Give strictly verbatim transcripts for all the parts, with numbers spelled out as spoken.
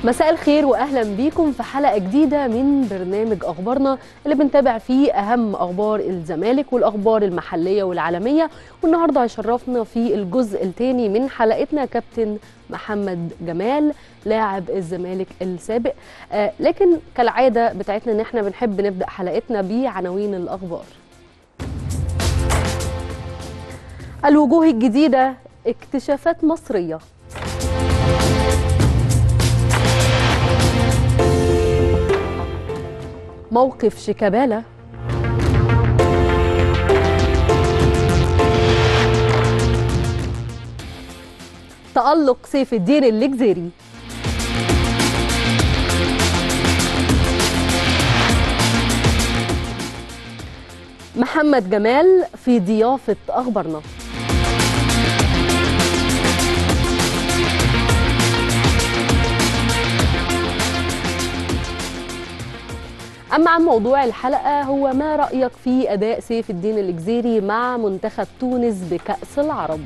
مساء الخير واهلا بيكم في حلقه جديده من برنامج اخبارنا اللي بنتابع فيه اهم اخبار الزمالك والاخبار المحليه والعالميه. والنهارده هيشرفنا في الجزء الثاني من حلقتنا كابتن محمد جمال لاعب الزمالك السابق. آه لكن كالعاده بتاعتنا ان احنا بنحب نبدا حلقتنا بعناوين الاخبار. الوجوه الجديده، اكتشافات مصريه. موقف شيكابالا. تألق سيف الدين الجزيري. محمد جمال في ضيافة أخبارنا. أما عن موضوع الحلقة هو ما رأيك في أداء سيف الدين الجزيري مع منتخب تونس بكأس العرب؟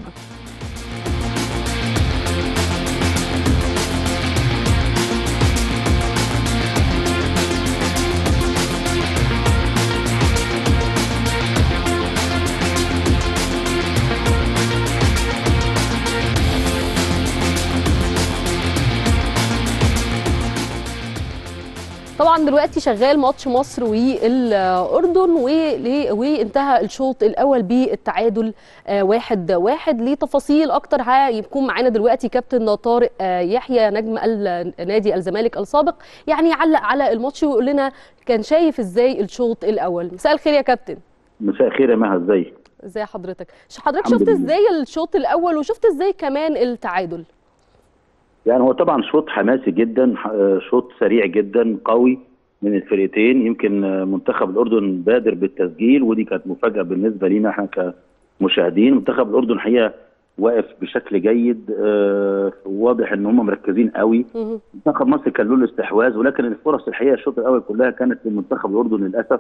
طبعا دلوقتي شغال ماتش مصر والاردن وانتهى الشوط الاول بالتعادل واحد واحد. لتفاصيل اكتر هيكون معانا دلوقتي كابتن طارق يحيى نجم نادي الزمالك السابق، يعني يعلق على الماتش ويقول لنا كان شايف ازاي الشوط الاول. مساء الخير يا كابتن. مساء الخير يا مها، ازيك؟ ازي حضرتك؟ حضرتك شفت ازاي الشوط الاول وشفت ازاي كمان التعادل؟ يعني هو طبعا شوط حماسي جدا، شوط سريع جدا قوي من الفرقتين. يمكن منتخب الاردن بادر بالتسجيل ودي كانت مفاجاه بالنسبه لينا احنا كمشاهدين. منتخب الاردن حقيقه واقف بشكل جيد، آه واضح ان هم مركزين قوي. منتخب مصر كان له الاستحواذ ولكن الفرص الحقيقه الشوط الاول كلها كانت لمنتخب الاردن للاسف.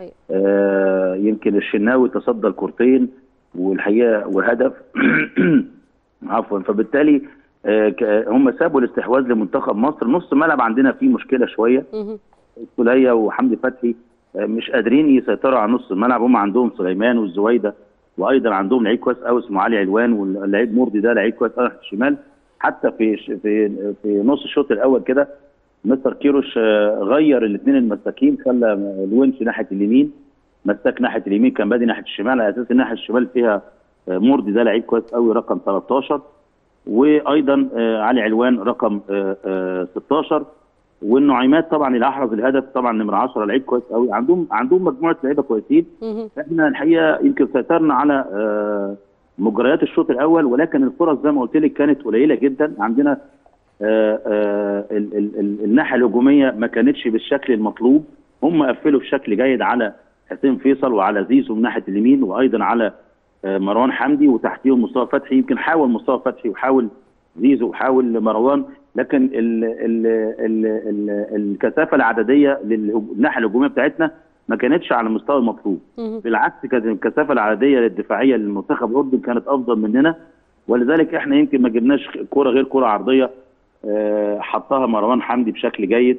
آه يمكن الشناوي تصدى الكورتين والحقيقه وهدف عفوا، فبالتالي آه هم سابوا الاستحواذ لمنتخب مصر. نص ملعب عندنا فيه مشكله شويه، السوليه وحمدي فتحي آه مش قادرين يسيطروا على نص الملعب. هم عندهم سليمان والزويده وايضا عندهم لعيب كويس قوي اسمه علي علوان، واللعيب مرضي ده لعيب كويس قوي الشمال. حتى في في في نص الشوط الاول كده مستر كيروش آه غير الاثنين المساكين، خلى الونش ناحيه اليمين، مساك ناحيه اليمين كان بادي ناحيه الشمال، على اساس الناحيه الشمال فيها آه مرضي ده لعيب كويس قوي رقم ثلاثة عشر، وايضا آه علي علوان رقم آه آه ستة عشر، والنعيمات طبعا اللي احرز الهدف طبعا نمره عشرة لعيب كويس قوي. عندهم عندهم مجموعه لعيبه كويسين. احنا الحقيقه يمكن سيطرنا على آه مجريات الشوط الاول ولكن الفرص زي ما قلت لك كانت قليله جدا. عندنا آه آه ال ال ال الناحيه الهجوميه ما كانتش بالشكل المطلوب. هم قفلوا بشكل جيد على حسين فيصل وعلى زيزو من ناحيه اليمين وايضا على مروان حمدي وتحتيهم مصطفى فتحي. يمكن حاول مصطفى فتحي وحاول زيزو وحاول مروان، لكن ال ال ال ال الكثافه العدديه للناحيه الهجوميه بتاعتنا ما كانتش على المستوى المطلوب. بالعكس كانت الكثافه العدديه للدفاعيه للمنتخب الاردن كانت افضل مننا، ولذلك احنا يمكن ما جبناش كره غير كره عرضيه حطها مروان حمدي بشكل جيد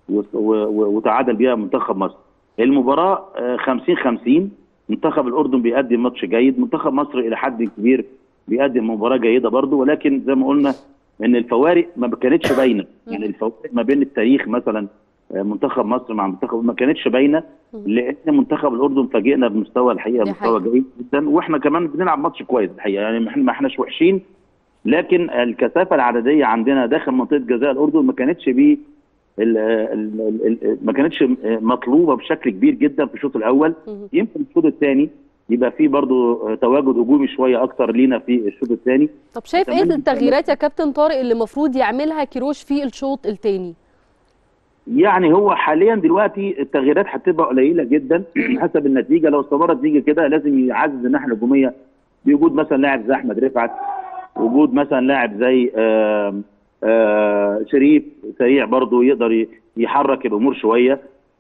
وتعادل بيها منتخب مصر. المباراه خمسين خمسين، منتخب الاردن بيقدم ماتش جيد، منتخب مصر الى حد كبير بيقدم مباراه جيده برضه، ولكن زي ما قلنا ان الفوارق ما كانتش باينه. يعني الفوارق ما بين التاريخ مثلا منتخب مصر مع منتخب ما كانتش باينه، لان منتخب الاردن فاجئنا بمستوى الحقيقه مستوى جيد جدا، واحنا كمان بنلعب ماتش كويس الحقيقه. يعني احنا ما احناش وحشين، لكن الكثافه العدديه عندنا داخل منطقه جزاء الاردن ما كانتش بيه ال ال ال ما كانتش مطلوبه بشكل كبير جدا في الشوط الاول. يمكن الشوط الثاني يبقى فيه برضو تواجد هجومي شويه اكتر لينا في الشوط الثاني. طب شايف ايه التغييرات يا كابتن طارق اللي المفروض يعملها كيروش في الشوط الثاني؟ يعني هو حاليا دلوقتي التغييرات هتبقى قليله جدا حسب النتيجه. لو استمرت نتيجه كده لازم يعزز الناحيه الهجوميه بوجود مثلا لاعب زي احمد رفعت، وجود مثلا لاعب زي آآ آآ شريف سريع برضو يقدر يحرك الامور شويه.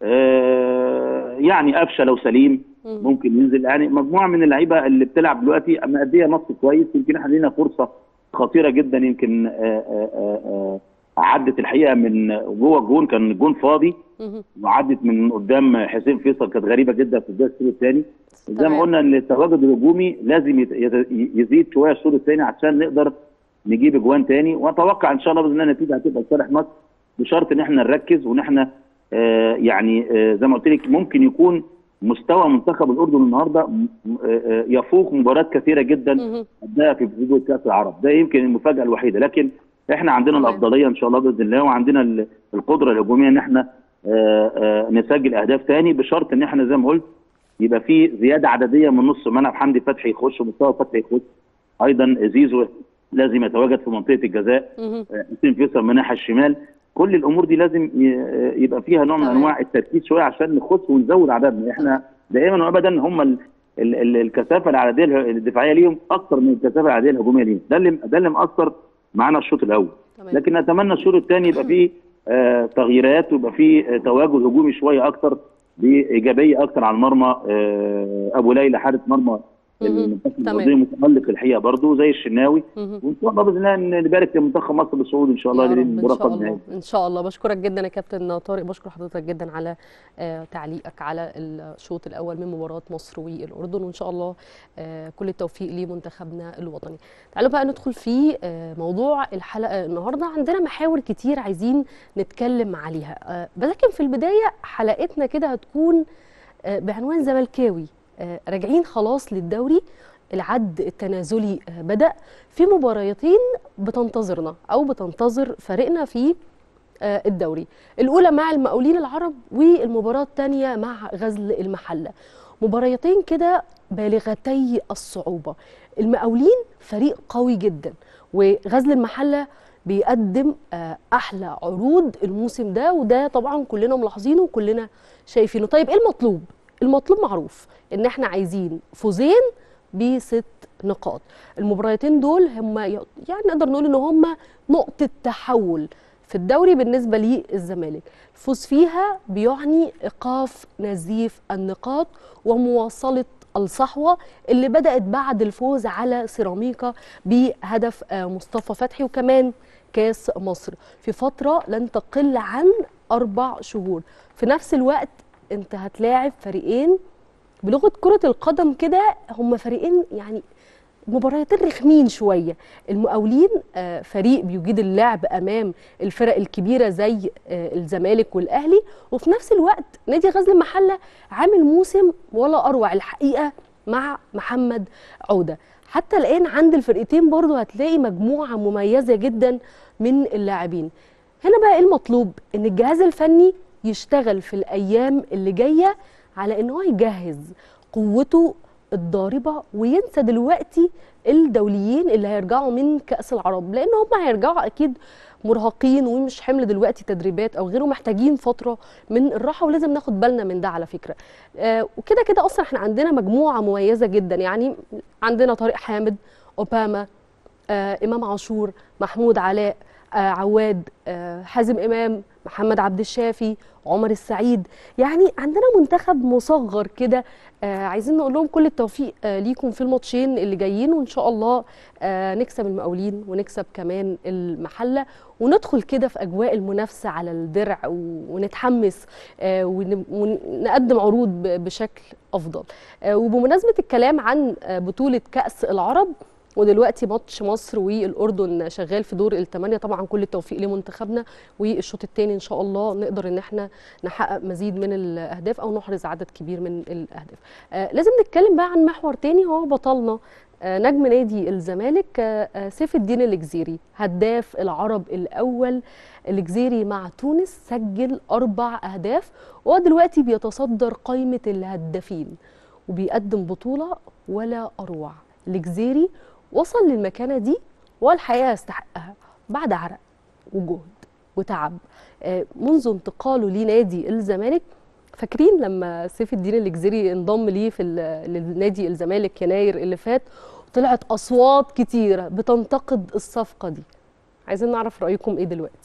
يعني قفشه لو سليم ممكن ينزل. يعني مجموعه من اللعيبه اللي بتلعب دلوقتي مأديه ماتش كويس. يمكن احنا لينا فرصه خطيره جدا. يمكن آآ آآ عدت الحقيقه من جوه الجون، كان الجون فاضي وعدت من قدام حسين فيصل، كانت غريبه جدا في بدايه الشوط الثاني. زي ما قلنا ان التواجد الهجومي لازم يزيد شويه الشوط الثاني عشان نقدر نجيب اجوان ثاني، واتوقع ان شاء الله باذن الله النتيجه هتبقى لصالح مصر، بشرط ان احنا نركز وان احنا آه يعني آه زي ما قلت لك ممكن يكون مستوى منتخب الاردن النهارده آه يفوق مباريات كثيره جدا اداها في بطوله كاس العرب. ده يمكن المفاجاه الوحيده، لكن احنا عندنا الافضليه ان شاء الله باذن الله، وعندنا القدره الهجوميه ان احنا آآ آآ نسجل اهداف ثاني، بشرط ان احنا زي ما قلت يبقى في زياده عدديه من نص الملعب، حمدي فتحي يخش ومصطفى فتحي يخش، ايضا زيزو لازم يتواجد في منطقه الجزاء، حسين فيصل من الناحيه الشمال. كل الامور دي لازم يبقى فيها نوع من انواع التركيز شويه عشان نخش ونزود عددنا. احنا دائما وابدا هم ال ال ال الكثافه العدديه الدفاعيه ليهم اكثر من الكثافه العدديه الهجوميه ليهم، ده اللي ده اللي مأثر معانا الشوط الاول. لكن نتمنى الشوط الثاني يبقى فيه آه تغييرات ويبقى فيه آه تواجد هجومي شويه اكثر بايجابيه اكثر على المرمى. آه ابو ليلى حارس مرمى المنتخب السعودي متالق الحقيقه برضه زي الشناوي، وان شاء الله باذن الله نبارك لمنتخب مصر بالصعود ان شاء الله للمرافقه النهائيه ان شاء الله. بشكرك جدا يا كابتن طارق، بشكر حضرتك جدا على آه تعليقك على الشوط الاول من مباراه مصر والاردن، وان شاء الله آه كل التوفيق لمنتخبنا الوطني. تعالوا بقى ندخل في آه موضوع الحلقه النهارده. عندنا محاور كتير عايزين نتكلم عليها، آه لكن في البدايه حلقتنا كده هتكون آه بعنوان زملكاوي. آه راجعين خلاص للدوري، العد التنازلي آه بدأ في مباريتين بتنتظرنا أو بتنتظر فريقنا في آه الدوري، الأولى مع المقاولين العرب والمباراة الثانية مع غزل المحلة. مباريتين كده بالغتي الصعوبة. المقاولين فريق قوي جدا، وغزل المحلة بيقدم آه أحلى عروض الموسم ده، وده طبعا كلنا ملاحظينه وكلنا شايفينه. طيب إيه المطلوب؟ المطلوب معروف ان احنا عايزين فوزين بست نقاط. المباراتين دول هم يعني نقدر نقول ان هم نقطة تحول في الدوري بالنسبة للزمالك. الفوز فيها بيعني ايقاف نزيف النقاط ومواصلة الصحوة اللي بدأت بعد الفوز على سيراميكا بهدف مصطفى فتحي، وكمان كاس مصر في فترة لن تقل عن أربع شهور. في نفس الوقت انت هتلاعب فريقين بلغه كره القدم كده، هم فريقين يعني مباريتين رخمين شويه. المقاولين فريق بيجيد اللعب امام الفرق الكبيره زي الزمالك والاهلي، وفي نفس الوقت نادي غزل المحله عامل موسم ولا اروع الحقيقه مع محمد عوده. حتى الان عند الفرقتين برضو هتلاقي مجموعه مميزه جدا من اللاعبين. هنا بقى ايه المطلوب؟ ان الجهاز الفني يشتغل في الأيام اللي جاية على إن هو يجهز قوته الضاربة، وينسى دلوقتي الدوليين اللي هيرجعوا من كأس العرب، لأن هم هيرجعوا أكيد مرهقين ومش حمل دلوقتي تدريبات أو غيره، محتاجين فترة من الراحة، ولازم ناخد بالنا من ده على فكرة. آه وكده كده أصلا احنا عندنا مجموعة مميزة جدا، يعني عندنا طارق حامد، أوباما، آه إمام عاشور، محمود علاء، آه عواد، آه حازم إمام، محمد عبد الشافي، عمر السعيد. يعني عندنا منتخب مصغر كده. آه عايزين نقول لهم كل التوفيق آه ليكم في الماتشين اللي جايين، وان شاء الله آه نكسب المقاولين ونكسب كمان المحله، وندخل كده في اجواء المنافسه على الدرع ونتحمس آه ونقدم عروض بشكل افضل. آه وبمناسبه الكلام عن آه بطوله كاس العرب، ودلوقتي ماتش مصر والاردن شغال في دور الثمانيه، طبعا كل التوفيق لمنتخبنا، والشوط الثاني ان شاء الله نقدر ان احنا نحقق مزيد من الاهداف او نحرز عدد كبير من الاهداف. آه لازم نتكلم بقى عن محور تاني، هو بطلنا آه نجم نادي الزمالك آه سيف الدين الجزيري، هداف العرب الاول. الجزيري مع تونس سجل اربع اهداف، وهو دلوقتي بيتصدر قائمه الهدافين وبيقدم بطوله ولا اروع. الجزيري وصل للمكانة دي والحقيقة يستحقها بعد عرق وجهد وتعب منذ انتقاله لنادي الزمالك. فاكرين لما سيف الدين الجزيري انضم ليه في لنادي الزمالك يناير اللي فات، طلعت أصوات كتيرة بتنتقد الصفقة دي. عايزين نعرف رأيكم ايه دلوقتي.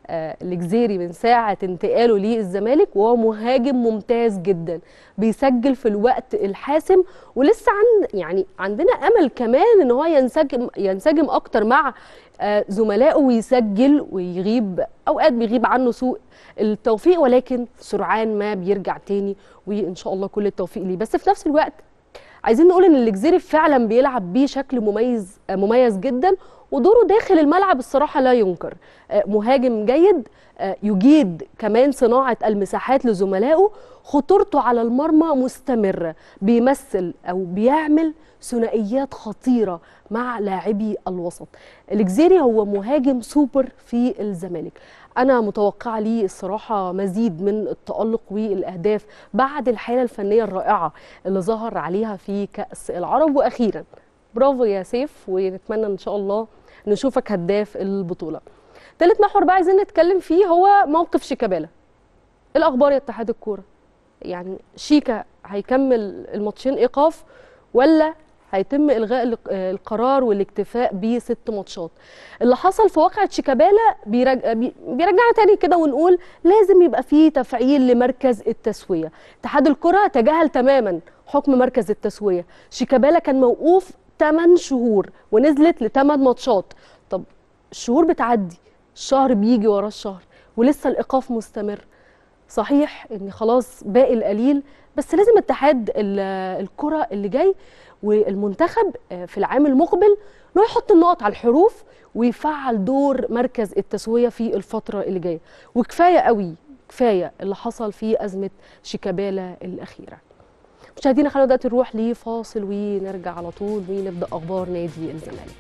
آه الجزيري من ساعه انتقاله للزمالك، وهو مهاجم ممتاز جدا بيسجل في الوقت الحاسم، ولسه عند يعني عندنا امل كمان ان هو ينسجم ينسجم اكتر مع آه زملائه ويسجل ويغيب، اوقات بيغيب عنه سوء التوفيق ولكن سرعان ما بيرجع تاني، وان شاء الله كل التوفيق ليه. بس في نفس الوقت عايزين نقول ان الجزيري فعلا بيلعب بيه شكل مميز مميز جدا، ودوره داخل الملعب الصراحه لا ينكر. مهاجم جيد يجيد كمان صناعه المساحات لزملائه، خطورته على المرمى مستمره، بيمثل او بيعمل ثنائيات خطيره مع لاعبي الوسط. الجزيري هو مهاجم سوبر في الزمالك، أنا متوقعة ليه الصراحة مزيد من التألق والأهداف بعد الحالة الفنية الرائعة اللي ظهر عليها في كأس العرب. وأخيرا برافو يا سيف، ونتمنى إن شاء الله نشوفك هداف البطولة. ثالث محور بقى عايزين نتكلم فيه هو موقف شيكابالا. الأخبار يا اتحاد الكورة، يعني شيكا هيكمل الماتشين إيقاف ولا هيتم إلغاء القرار والاكتفاء بست ماتشات؟ اللي حصل في واقعة شيكابالا بيرجع بيرجعنا تاني كده ونقول لازم يبقى فيه تفعيل لمركز التسوية. اتحاد الكرة تجاهل تماما حكم مركز التسوية. شيكابالا كان موقوف ثمانية شهور ونزلت لثمان ماتشات. طب الشهور بتعدي، الشهر بيجي ورا الشهر ولسه الإيقاف مستمر. صحيح ان خلاص باقي القليل، بس لازم اتحاد الكرة اللي جاي والمنتخب في العام المقبل انه يحط النقط على الحروف ويفعل دور مركز التسوية في الفترة اللي جاية. وكفاية قوي، كفاية اللي حصل في أزمة شيكابالا الأخيرة. مشاهدينا خلونا دلوقتي نروح لفاصل ونرجع على طول ونبدأ أخبار نادي الزمالك.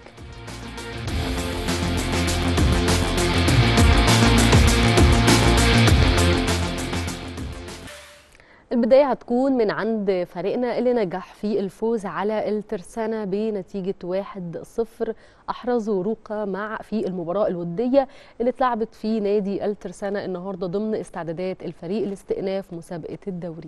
البداية هتكون من عند فريقنا اللي نجح في الفوز على الترسانة بنتيجة واحد صفر. أحرزوا روقة مع في المباراة الودية اللي اتلعبت في نادي الترسانة النهاردة ضمن استعدادات الفريق لاستئناف مسابقة الدوري.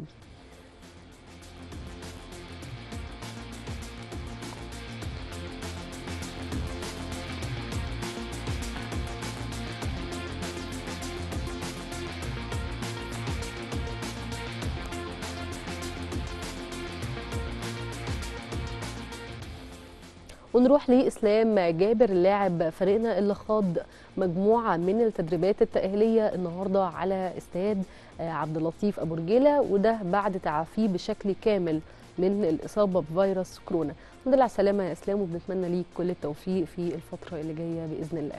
ونروح لإسلام جابر اللاعب فريقنا اللي خاض مجموعة من التدريبات التأهيلية النهاردة على استاد عبد اللطيف أبو رجيلة، وده بعد تعافيه بشكل كامل من الإصابة بفيروس كورونا. الحمد لله على السلامة يا إسلام، وبنتمنى ليك كل التوفيق في الفترة اللي جاية بإذن الله.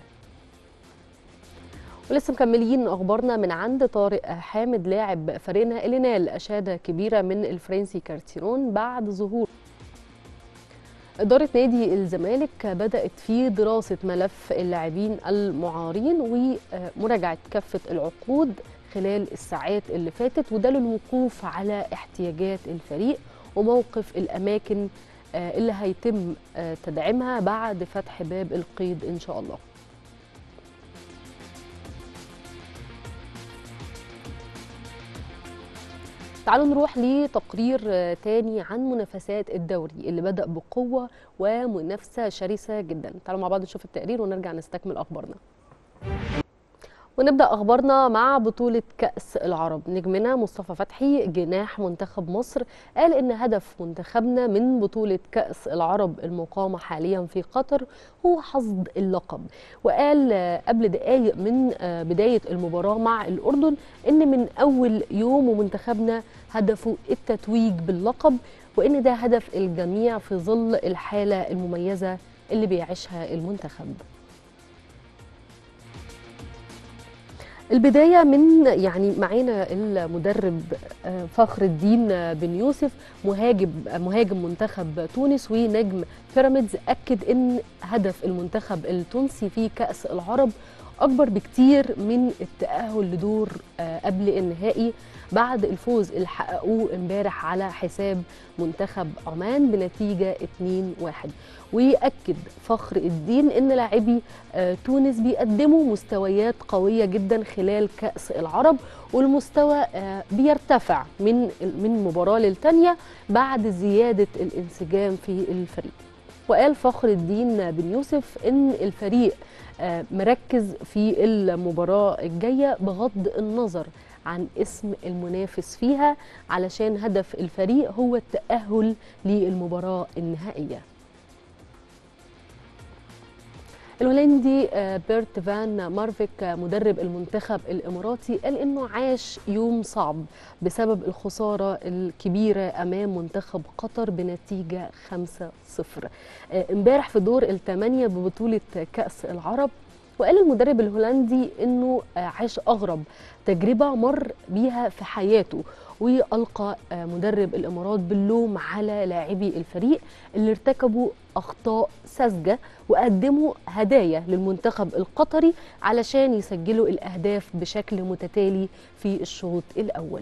ولسه مكملين اخبارنا من عند طارق حامد لاعب فريقنا اللي نال اشاده كبيره من الفرنسي كارتيرون بعد ظهور. إدارة نادي الزمالك بدأت في دراسة ملف اللاعبين المعارين ومراجعة كافة العقود خلال الساعات اللي فاتت، وده للوقوف على احتياجات الفريق وموقف الأماكن اللي هيتم تدعيمها بعد فتح باب القيد إن شاء الله. تعالوا نروح لتقرير تاني عن منافسات الدوري اللي بدأ بقوة ومنافسة شرسة جدا. تعالوا مع بعض نشوف التقرير ونرجع نستكمل أخبارنا. ونبدأ أخبارنا مع بطولة كأس العرب. نجمنا مصطفى فتحي جناح منتخب مصر قال إن هدف منتخبنا من بطولة كأس العرب المقامة حاليا في قطر هو حصد اللقب، وقال قبل دقايق من بداية المباراة مع الأردن إن من أول يوم ومنتخبنا هدفه التتويج باللقب، وإن ده هدف الجميع في ظل الحالة المميزة اللي بيعيشها المنتخب. البداية من يعني معانا المدرب فخر الدين بن يوسف مهاجم مهاجم منتخب تونس ونجم بيراميدز، أكد إن هدف المنتخب التونسي في كأس العرب أكبر بكتير من التأهل لدور قبل النهائي بعد الفوز اللي حققوه امبارح على حساب منتخب عمان بنتيجة اتنين واحد. ويأكد فخر الدين ان لاعبي تونس بيقدموا مستويات قوية جدا خلال كأس العرب، والمستوى بيرتفع من من مباراة للتانية بعد زيادة الانسجام في الفريق. وقال فخر الدين بن يوسف ان الفريق مركز في المباراة الجاية بغض النظر عن اسم المنافس فيها، علشان هدف الفريق هو التأهل للمباراة النهائية. الهولندي بيرت فان مارفيك مدرب المنتخب الإماراتي قال إنه عاش يوم صعب بسبب الخسارة الكبيرة أمام منتخب قطر بنتيجة خمسة صفر امبارح في دور الثمانية ببطولة كأس العرب. وقال المدرب الهولندي إنه عاش أغرب تجربة مر بيها في حياته، وألقى مدرب الإمارات باللوم على لاعبي الفريق اللي ارتكبوا أخطاء ساذجة وقدموا هدايا للمنتخب القطري علشان يسجلوا الأهداف بشكل متتالي في الشوط الأول.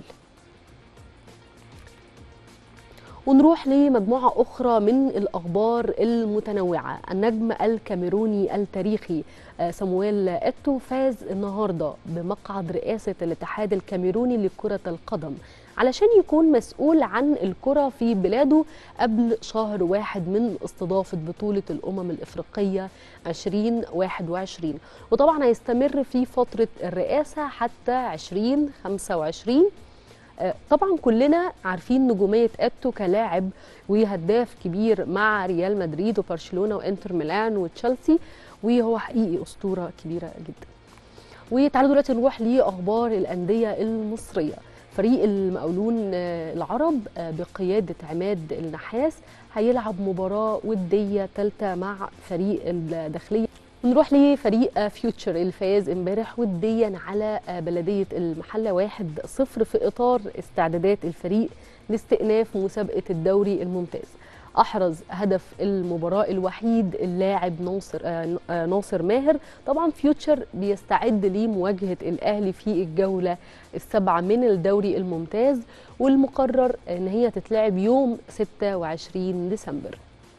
ونروح لمجموعة أخرى من الأخبار المتنوعة. النجم الكاميروني التاريخي سامويل إيتو فاز النهاردة بمقعد رئاسة الاتحاد الكاميروني لكرة القدم علشان يكون مسؤول عن الكرة في بلاده قبل شهر واحد من استضافة بطولة الأمم الإفريقية ألفين وواحد وعشرين، وطبعا هيستمر في فترة الرئاسة حتى ألفين وخمسة وعشرين. طبعا كلنا عارفين نجومية إيتو كلاعب وهداف كبير مع ريال مدريد وبرشلونة وإنتر ميلان وتشيلسي، وهو حقيقي أسطورة كبيرة جدا. وتعالوا دلوقتي نروح لأخبار الأندية المصرية. فريق المقاولون العرب بقيادة عماد النحاس هيلعب مباراة ودية ثالثة مع فريق الداخلية. نروح لفريق فيوتشر اللي فاز امبارح وديا على بلدية المحلة واحد صفر في إطار استعدادات الفريق لاستئناف مسابقة الدوري الممتاز. أحرز هدف المباراة الوحيد اللاعب ناصر آه ناصر ماهر. طبعا فيوتشر بيستعد لمواجهة الأهلي في الجولة السابعة من الدوري الممتاز، والمقرر أن هي تتلعب يوم ستة وعشرين ديسمبر.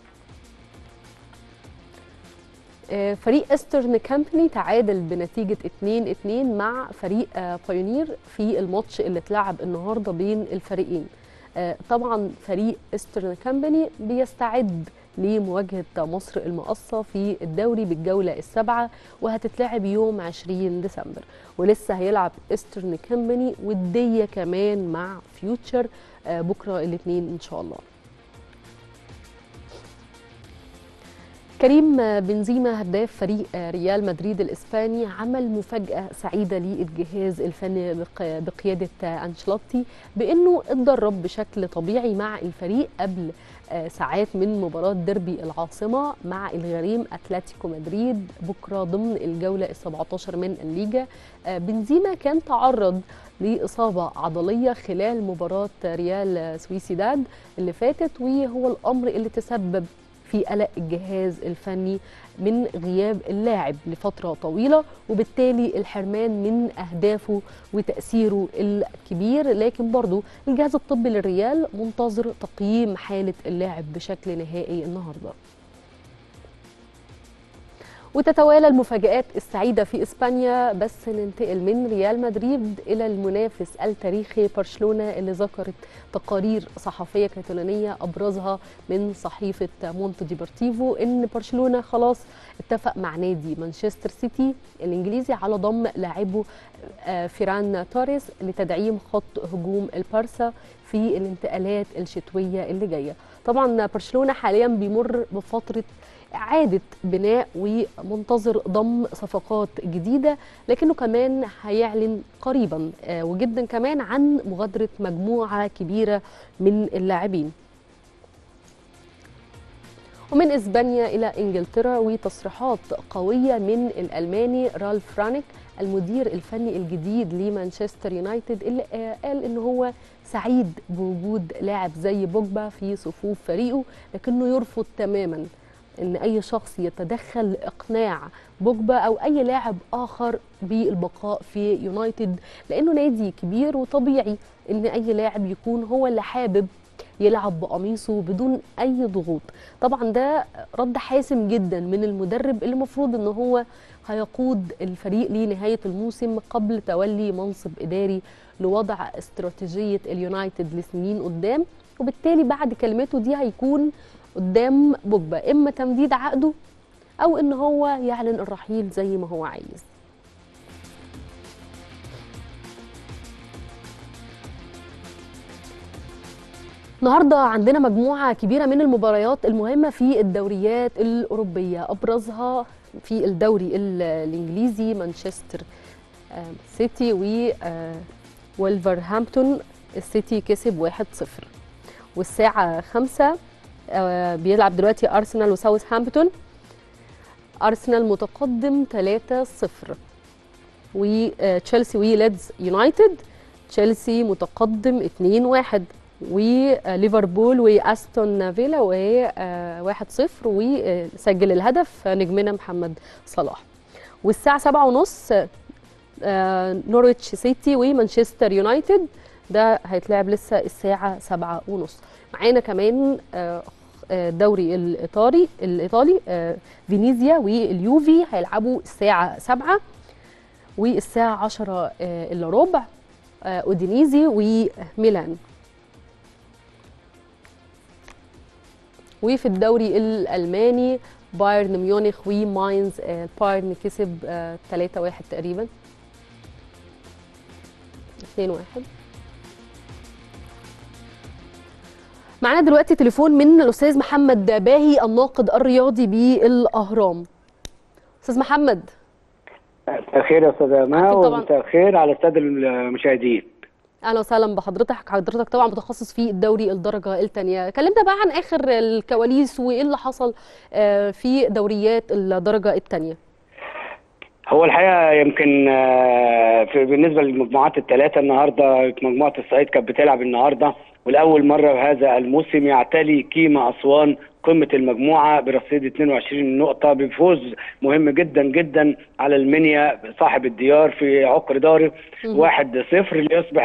فريق إسترن كامباني تعادل بنتيجة اتنين اتنين مع فريق بايونير في الماتش اللي اتلعب النهارده بين الفريقين. طبعا فريق إسترن كامباني بيستعد لمواجهة مصر المقاصة في الدوري بالجولة السابعة وهتتلعب يوم عشرين ديسمبر، ولسه هيلعب إسترن كامباني ودية كمان مع فيوتشر بكرة الاثنين إن شاء الله. كريم بنزيما هداف فريق ريال مدريد الإسباني عمل مفاجأة سعيدة للجهاز الفني بقيادة أنشيلوتي بأنه اتدرب بشكل طبيعي مع الفريق قبل ساعات من مباراة ديربي العاصمة مع الغريم أتلتيكو مدريد بكرة ضمن الجولة السابعة عشر من الليجا. بنزيما كان تعرض لإصابة عضلية خلال مباراة ريال سويسيداد اللي فاتت، وهو الأمر اللي تسبب في قلق الجهاز الفني من غياب اللاعب لفترة طويلة وبالتالي الحرمان من أهدافه وتأثيره الكبير. لكن برضو الجهاز الطبي للريال منتظر تقييم حالة اللاعب بشكل نهائي النهاردة. وتتوالى المفاجآت السعيدة في إسبانيا، بس ننتقل من ريال مدريد إلى المنافس التاريخي برشلونة اللي ذكرت تقارير صحفية كاتالونية أبرزها من صحيفة مونتو ديبورتيفو إن برشلونة خلاص اتفق مع نادي مانشستر سيتي الإنجليزي على ضم لاعبه فيران توريس لتدعيم خط هجوم البارسا في الانتقالات الشتوية اللي جاية. طبعا برشلونة حاليا بيمر بفترة إعادة بناء ومنتظر ضم صفقات جديدة، لكنه كمان هيعلن قريبا وجدا كمان عن مغادرة مجموعة كبيرة من اللاعبين. ومن إسبانيا إلى إنجلترا وتصريحات قوية من الألماني رالف رانيك المدير الفني الجديد لمانشستر يونايتد اللي قال إن هو سعيد بوجود لاعب زي بوجبا في صفوف فريقه، لكنه يرفض تماما ان اي شخص يتدخل لاقناع بوجبا او اي لاعب اخر بالبقاء في يونايتد، لانه نادي كبير وطبيعي ان اي لاعب يكون هو اللي حابب يلعب بقميصه بدون اي ضغوط. طبعا ده رد حاسم جدا من المدرب اللي المفروض ان هو هيقود الفريق لنهايه الموسم قبل تولي منصب اداري لوضع استراتيجيه اليونايتد لسنين قدام، وبالتالي بعد كلمته دي هيكون قدام بوجبا، اما تمديد عقده او ان هو يعلن الرحيل زي ما هو عايز. النهارده عندنا مجموعه كبيره من المباريات المهمه في الدوريات الاوروبيه، ابرزها في الدوري الانجليزي مانشستر سيتي و وولفرهامبتون. السيتي كسب واحد صفر، والساعه خمسة بيلعب دلوقتي ارسنال وساوثهامبتون. ارسنال متقدم ثلاثة صفر، وتشيلسي وليدز يونايتد. تشيلسي متقدم اثنين واحد، وليفربول واستون فيلا وهي واحد صفر، وسجل الهدف نجمنا محمد صلاح. والساعه سبعة ونص نورويتش سيتي ومانشستر يونايتد، ده هيتلعب لسه الساعه سبعة ونص. معانا كمان الدوري الايطالي الايطالي فينيزيا واليوفي هيلعبوا الساعه سبعة، والساعه عشرة الا ربع اودينيزي وميلان. وفي الدوري الالماني بايرن ميونخ وماينز. بايرن كسب ثلاثة واحد تقريبا، اثنين واحد. معانا دلوقتي تليفون من الاستاذ محمد باهي الناقد الرياضي بالاهرام. استاذ محمد، مساء الخير يا استاذ امال، ومساء الخير على الساده المشاهدين. اهلا وسهلا بحضرتك. حضرتك طبعا متخصص في الدوري الدرجه الثانيه، كلمنا بقى عن اخر الكواليس وايه اللي حصل في دوريات الدرجه الثانيه. هو الحقيقه يمكن في بالنسبه للمجموعات الثلاثه النهارده، مجموعه الصعيد كانت بتلعب النهارده، ولاول مره هذا الموسم يعتلي كيما اسوان قمه المجموعه برصيد اثنين وعشرين نقطه، بفوز مهم جدا جدا على المنيا صاحب الديار في عقر داره واحد صفر، ليصبح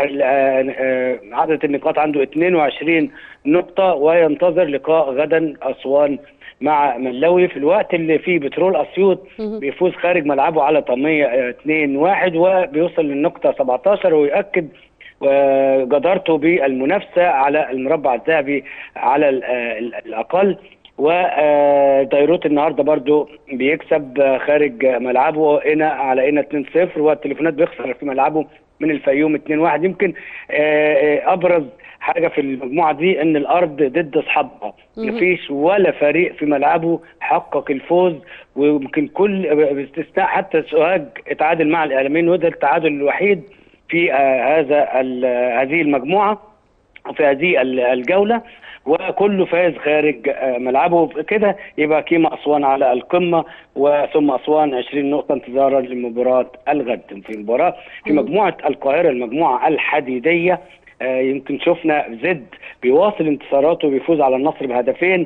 عدد النقاط عنده اثنين وعشرين نقطه، وينتظر لقاء غدا اسوان مع ملاوي، في الوقت اللي فيه بترول اسيوط بيفوز خارج ملعبه على طميه اثنين واحد وبيوصل للنقطه سبعتاشر، ويؤكد وجدارته بالمنافسه على المربع الذهبي على الاقل. وديروت النهارده برضو بيكسب خارج ملعبه هنا على هنا اثنين صفر، والتليفونات بيخسر في ملعبه من الفيوم اثنين واحد. يمكن ابرز حاجه في المجموعه دي ان الارض ضد اصحابها، مفيش ولا فريق في ملعبه حقق الفوز، ويمكن كل باستثناء حتى سوهاج اتعادل مع الاعلاميين، وده التعادل الوحيد في هذا هذه المجموعه في هذه الجوله، وكله فاز خارج ملعبه. كده يبقى كيما اسوان على القمه، وثم اسوان عشرين نقطه انتظارا لمباراه الغد. في مباراه في مجموعه القاهره المجموعه الحديديه، يمكن شفنا زد بيواصل انتصاراته، بيفوز على النصر بهدفين،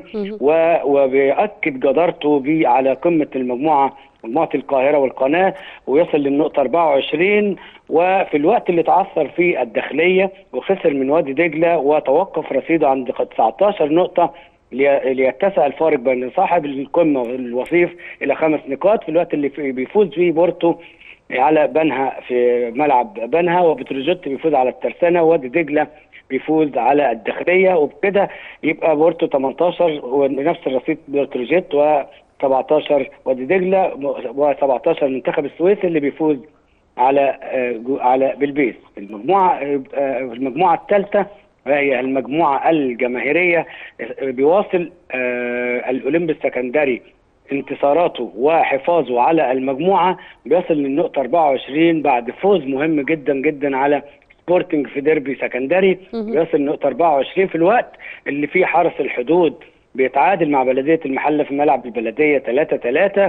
وبيأكد جدارته بيه على قمه المجموعه مجموعه القاهره والقناه، ويصل للنقطه أربعة وعشرين. وفي الوقت اللي تعثر فيه الداخليه وخسر من وادي دجله وتوقف رصيده عند تسعتاشر نقطه، ليتسع الفارق بين صاحب القمه والوصيف الى خمس نقاط، في الوقت اللي بيفوز فيه بورتو على بنها في ملعب بنها، وبتروجيت بيفوز على الترسانه، ووادي دجله بيفوز على الداخليه، وبكده يبقى بورتو تمنتاشر ونفس الرصيد بتروجيت، و سبعتاشر وادي دجله، و17 منتخب السويس اللي بيفوز على على بلبيس. المجموعه المجموعه الثالثه وهي المجموعه الجماهيريه، بيواصل الاولمبي السكندري انتصاراته وحفاظه على المجموعه، بيصل للنقطه أربعة وعشرين بعد فوز مهم جدا جدا على سبورتنج في ديربي سكندري، بيصل للنقطه أربعة وعشرين في الوقت اللي فيه حرس الحدود بيتعادل مع بلديه المحله في ملعب البلديه ثلاثة ثلاثة،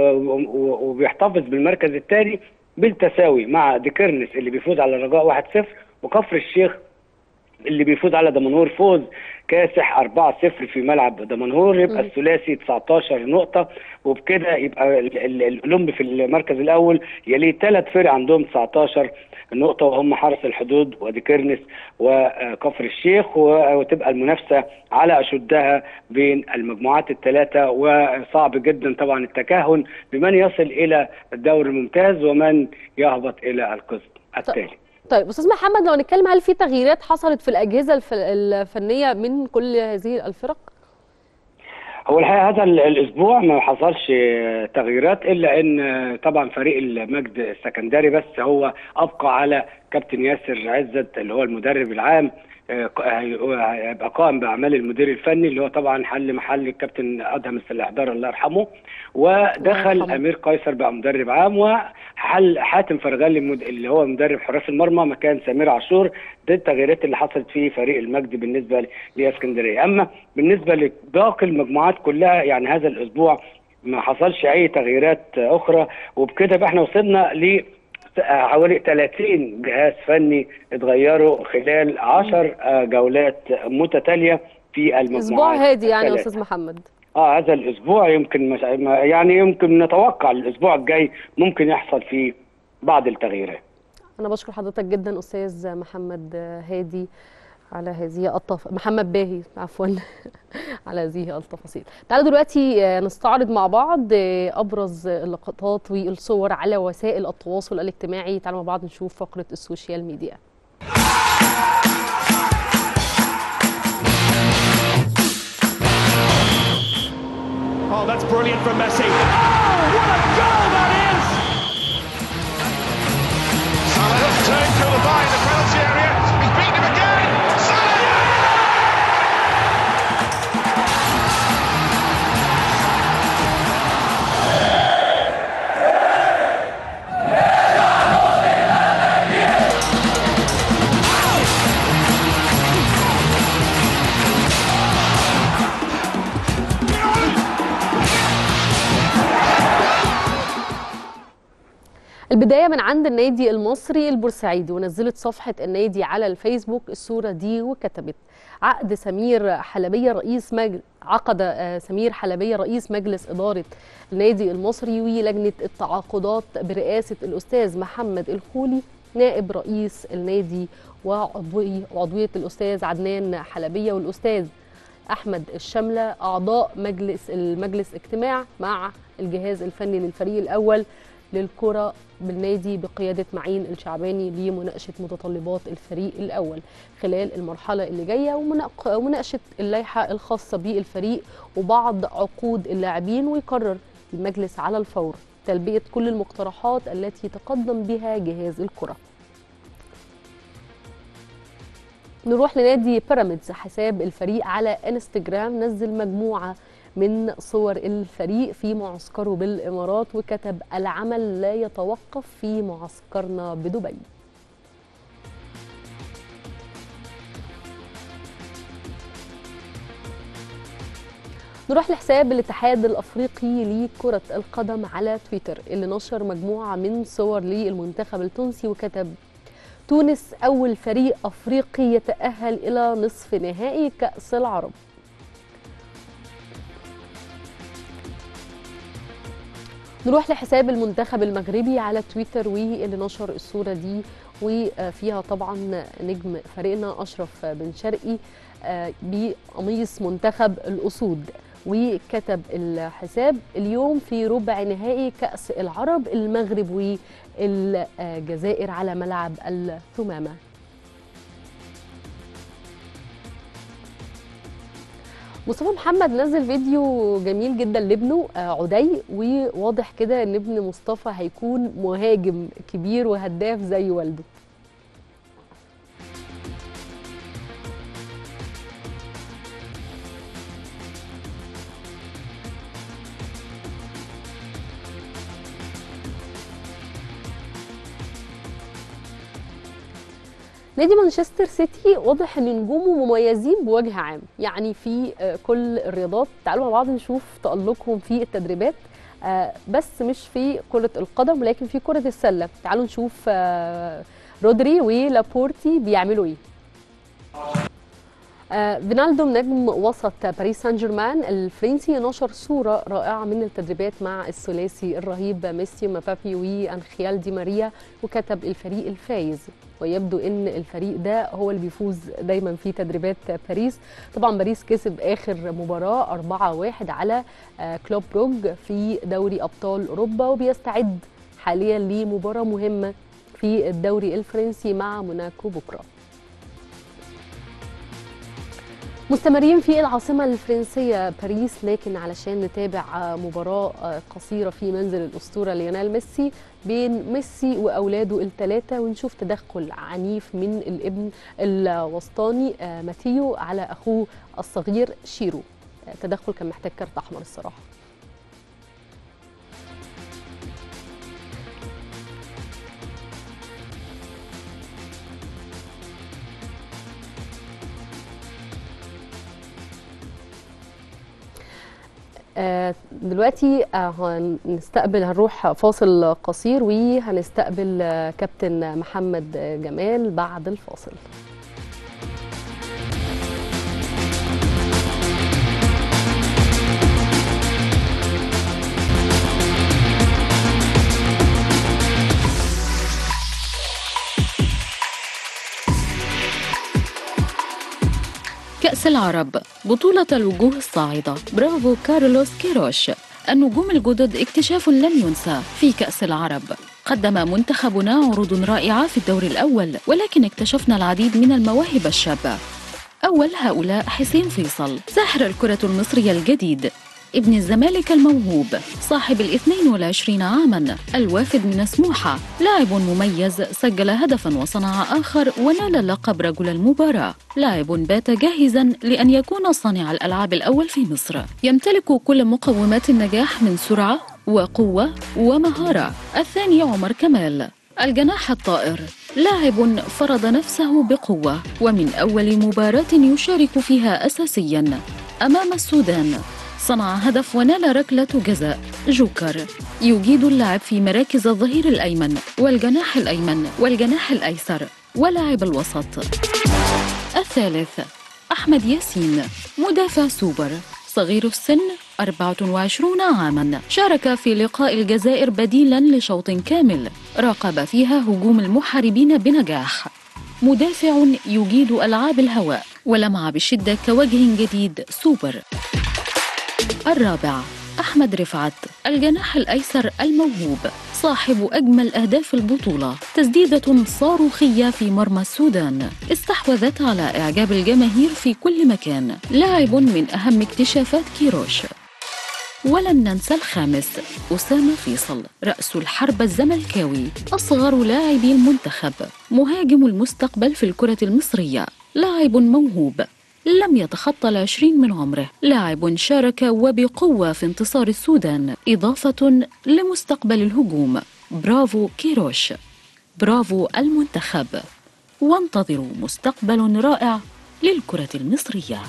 وبيحتفظ بالمركز الثاني بالتساوي مع ديكرنس اللي بيفوز على الرجاء واحد صفر، وكفر الشيخ اللي بيفوز على دمنهور فوز كاسح أربعة صفر في ملعب دمنهور، يبقى الثلاثي تسعتاشر نقطه، وبكده يبقى الاولمبي في المركز الاول، يليه ثلاث فرق عندهم تسعتاشر نقطه، وهم حرس الحدود وديكرنس وكفر الشيخ، وتبقى المنافسه على اشدها بين المجموعات الثلاثه، وصعب جدا طبعا التكهن بمن يصل الى الدوري الممتاز ومن يهبط الى القسم التالي. طيب استاذ محمد، لو نتكلم هل في تغييرات حصلت في الاجهزه الفنيه من كل هذه الفرق؟ هو الحقيقه هذا الاسبوع ما حصلش تغييرات، الا ان طبعا فريق المجد السكندري بس هو ابقى على كابتن ياسر عزت اللي هو المدرب العام، هيبقى قائم باعمال المدير الفني اللي هو طبعا حل محل الكابتن ادهم السلاحدار الله يرحمه، ودخل الله امير قيصر بقى مدرب عام، وحل حاتم فرغلي اللي هو مدرب حراس المرمى مكان سمير عاشور. دي التغييرات اللي حصلت في فريق المجد بالنسبه لاسكندريه. اما بالنسبه لباقي المجموعات كلها يعني هذا الاسبوع ما حصلش اي تغييرات اخرى، وبكده بقى احنا وصلنا ل حوالي ثلاثين جهاز فني اتغيروا خلال عشر جولات متتاليه في المجموعات. اسبوع هادي يعني يا استاذ محمد. اه هذا الاسبوع يمكن مش يعني يمكن نتوقع الاسبوع الجاي ممكن يحصل فيه بعض التغييرات. انا بشكر حضرتك جدا استاذ محمد هادي على هذه التف... محمد باهي عفوا على هذه التفاصيل. تعالوا دلوقتي نستعرض مع بعض ابرز اللقطات والصور على وسائل التواصل الاجتماعي. تعالوا مع بعض نشوف فقره السوشيال ميديا. Oh, that's brilliant from Messi. Oh, what a goal that is! Salah has turned to the bar in the penalty area. He's beaten him again. Salah! البداية من عند النادي المصري البورسعيدي، ونزلت صفحة النادي على الفيسبوك الصورة دي وكتبت: عقد سمير حلبية رئيس مجلس عقد سمير حلبية رئيس مجلس إدارة النادي المصري ولجنة التعاقدات برئاسة الأستاذ محمد الخولي نائب رئيس النادي وعضوية الأستاذ عدنان حلبية والأستاذ أحمد الشملة أعضاء مجلس المجلس اجتماع مع الجهاز الفني للفريق الأول للكرة بالنادي بقيادة معين الشعباني لمناقشة متطلبات الفريق الأول خلال المرحلة اللي جاية ومناقشة اللائحة الخاصة بالفريق وبعض عقود اللاعبين، ويقرر المجلس على الفور تلبية كل المقترحات التي تقدم بها جهاز الكرة. نروح لنادي بيراميدز. حساب الفريق على انستجرام نزل مجموعة من صور الفريق في معسكره بالإمارات وكتب: العمل لا يتوقف في معسكرنا بدبي. نروح لحساب الاتحاد الأفريقي لكرة القدم على تويتر اللي نشر مجموعة من صور للمنتخب التونسي وكتب: تونس أول فريق أفريقي يتأهل إلى نصف نهائي كأس العرب. نروح لحساب المنتخب المغربي على تويتر واللي نشر الصورة دي وفيها طبعا نجم فريقنا أشرف بن شرقي بقميص منتخب الأسود، وكتب الحساب: اليوم في ربع نهائي كأس العرب المغرب والجزائر على ملعب الثمامة. مصطفى محمد نزل فيديو جميل جدا لابنه عدي، وواضح كده ان ابن مصطفى هيكون مهاجم كبير وهداف زي والده. نادي مانشستر سيتي واضح ان نجومه مميزين بوجه عام، يعني في كل الرياضات. تعالوا مع بعض نشوف تألقهم في التدريبات، بس مش في كرة القدم ولكن في كرة السلة. تعالوا نشوف رودري ولابورتي بيعملوا ايه. فينالدوم نجم وسط باريس سان جيرمان الفرنسي نشر صورة رائعة من التدريبات مع الثلاثي الرهيب ميسي ومبابي وأنخيال دي ماريا وكتب: الفريق الفايز. ويبدو ان الفريق ده هو اللي بيفوز دايما في تدريبات باريس. طبعا باريس كسب اخر مباراة أربعة واحد على كلوب بروج في دوري ابطال اوروبا، وبيستعد حاليا لمباراة مهمة في الدوري الفرنسي مع موناكو بكرة. مستمرين في العاصمة الفرنسية باريس، لكن علشان نتابع مباراة قصيرة في منزل الأسطورة ليونيل ميسي بين ميسي وأولاده الثلاثة، ونشوف تدخل عنيف من الابن الوسطاني ماتيو على أخوه الصغير شيرو. تدخل كان محتاج كارت أحمر الصراحة. دلوقتي هنستقبل هنروح فاصل قصير وهنستقبل كابتن محمد جمال بعد الفاصل. كأس العرب، بطولة الوجوه الصاعدة، برافو كارلوس كيروش. النجوم الجدد اكتشاف لن ينسى في كأس العرب. قدم منتخبنا عروض رائعة في الدور الأول، ولكن اكتشفنا العديد من المواهب الشابة. أول هؤلاء حسين فيصل، ساحر الكرة المصرية الجديد، ابن الزمالك الموهوب، صاحب الاثنين والعشرين عاما، الوافد من سموحة، لاعب مميز سجل هدفا وصنع آخر ونال لقب رجل المباراة. لاعب بات جاهزا لأن يكون صانع الألعاب الأول في مصر، يمتلك كل مقومات النجاح من سرعة وقوة ومهارة. الثاني عمر كمال، الجناح الطائر، لاعب فرض نفسه بقوة، ومن أول مباراة يشارك فيها أساسيا أمام السودان صنع هدف ونال ركلة جزاء. جوكر، يجيد اللعب في مراكز الظهير الأيمن والجناح الأيمن والجناح الأيسر ولاعب الوسط. الثالث أحمد ياسين، مدافع سوبر، صغير السن، أربعة وعشرين عاما، شارك في لقاء الجزائر بديلا لشوط كامل راقب فيها هجوم المحاربين بنجاح. مدافع يجيد ألعاب الهواء ولمع بشدة كوجه جديد سوبر. الرابع أحمد رفعت، الجناح الأيسر الموهوب، صاحب أجمل أهداف البطولة، تسديدة صاروخية في مرمى السودان استحوذت على إعجاب الجماهير في كل مكان. لاعب من أهم اكتشافات كيروش. ولن ننسى الخامس أسامة فيصل، رأس الحرب الزملكاوي، أصغر لاعبي المنتخب، مهاجم المستقبل في الكرة المصرية، لاعب موهوب لم يتخطى العشرين من عمره، لاعب شارك وبقوة في انتصار السودان، إضافة لمستقبل الهجوم. برافو كيروش، برافو المنتخب، وانتظروا مستقبل رائع للكرة المصرية.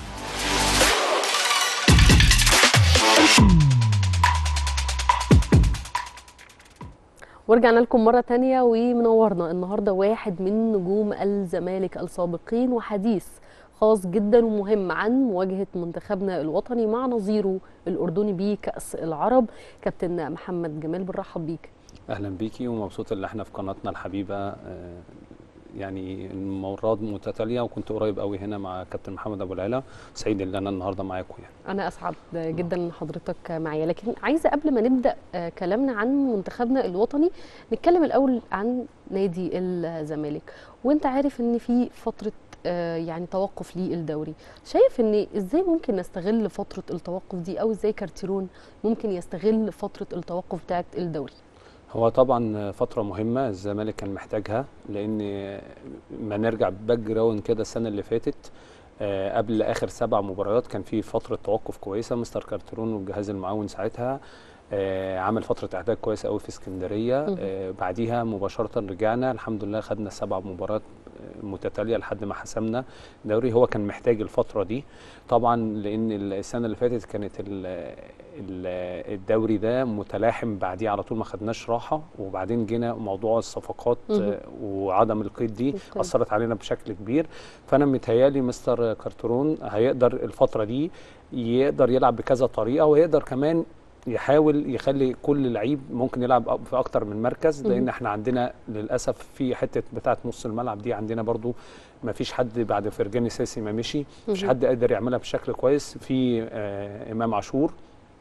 ورجعنا لكم مرة تانية ومنورنا النهاردة واحد من نجوم الزمالك السابقين، وحديث خاص جدا ومهم عن مواجهة منتخبنا الوطني مع نظيره الأردني بكأس العرب. كابتن محمد جمال، بنرحب بيك. أهلا بيكي، ومبسوط اللي احنا في قناتنا الحبيبة يعني المرات متتالية، وكنت قريب قوي هنا مع كابتن محمد أبو العلا. سعيد ان انا النهارده معاكم يعني. انا اسعد جدا ان حضرتك معايا، لكن عايزه قبل ما نبدا كلامنا عن منتخبنا الوطني نتكلم الاول عن نادي الزمالك. وانت عارف ان في فتره يعني توقف للدوري، شايف ان ازاي ممكن نستغل فتره التوقف دي، او ازاي كارتيرون ممكن يستغل فتره التوقف بتاعه الدوري؟ هو طبعا فترة مهمة الزمالك كان محتاجها، لأن ما نرجع باك جراوند كده السنة اللي فاتت قبل آخر سبع مباريات كان في فترة توقف كويسة. مستر كارتيرون والجهاز المعاون ساعتها عمل فترة إعداد كويسة قوي في اسكندرية. بعديها مباشرة رجعنا الحمد لله، خدنا سبع مباريات متتالية لحد ما حسمنا دوري. هو كان محتاج الفترة دي طبعا، لأن السنة اللي فاتت كانت الدوري ده متلاحم، بعديه على طول ما خدناش راحة، وبعدين جينا موضوع الصفقات وعدم القيد دي أثرت علينا بشكل كبير. فأنا متهيالي مستر كارتيرون هيقدر الفترة دي يقدر يلعب بكذا طريقة، ويقدر كمان يحاول يخلي كل لعيب ممكن يلعب في اكتر من مركز، لان احنا عندنا للاسف في حته بتاعه نص الملعب دي عندنا برضو ما فيش حد بعد فرجاني ساسي ما مشي، مفيش حد قادر يعملها بشكل كويس. في آه امام عاشور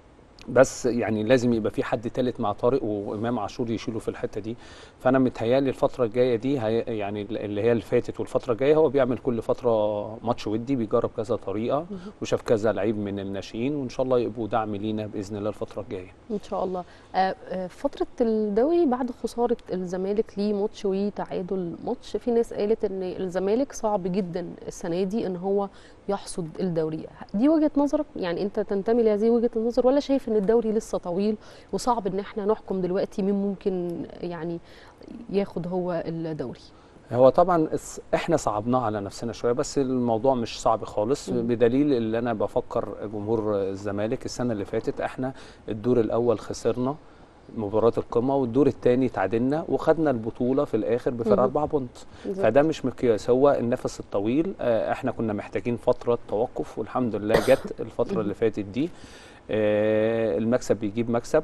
بس يعني لازم يبقى في حد ثالث مع طارق وامام عاشور يشيلوا في الحته دي. فانا متهيالي الفتره الجايه دي هي يعني اللي هي اللي فاتت والفتره الجايه هو بيعمل كل فتره ماتش ودي، بيجرب كذا طريقه وشاف كذا لعيب من الناشئين، وان شاء الله يبقوا دعم لينا باذن الله الفتره الجايه ان شاء الله. آه آه فتره الدوري بعد خساره الزمالك ليه ماتش وتعادل ماتش، في ناس قالت ان الزمالك صعب جدا السنه دي ان هو يحصد الدوري. دي وجهه نظرك؟ يعني انت تنتمي لهذه وجهه النظر ولا شايف ان الدوري لسه طويل وصعب ان احنا نحكم دلوقتي مين ممكن يعني ياخد هو الدوري؟ هو طبعا احنا صعبناه على نفسنا شويه، بس الموضوع مش صعب خالص، بدليل اللي انا بفكر جمهور الزمالك السنه اللي فاتت احنا الدور الاول خسرنا مباراه القمه، والدور الثاني تعادلنا وخدنا البطوله في الاخر بفرق أربعة بونت. فده مش مقياس، هو النفس الطويل. احنا كنا محتاجين فتره توقف والحمد لله جت الفتره اللي فاتت دي. المكسب بيجيب مكسب،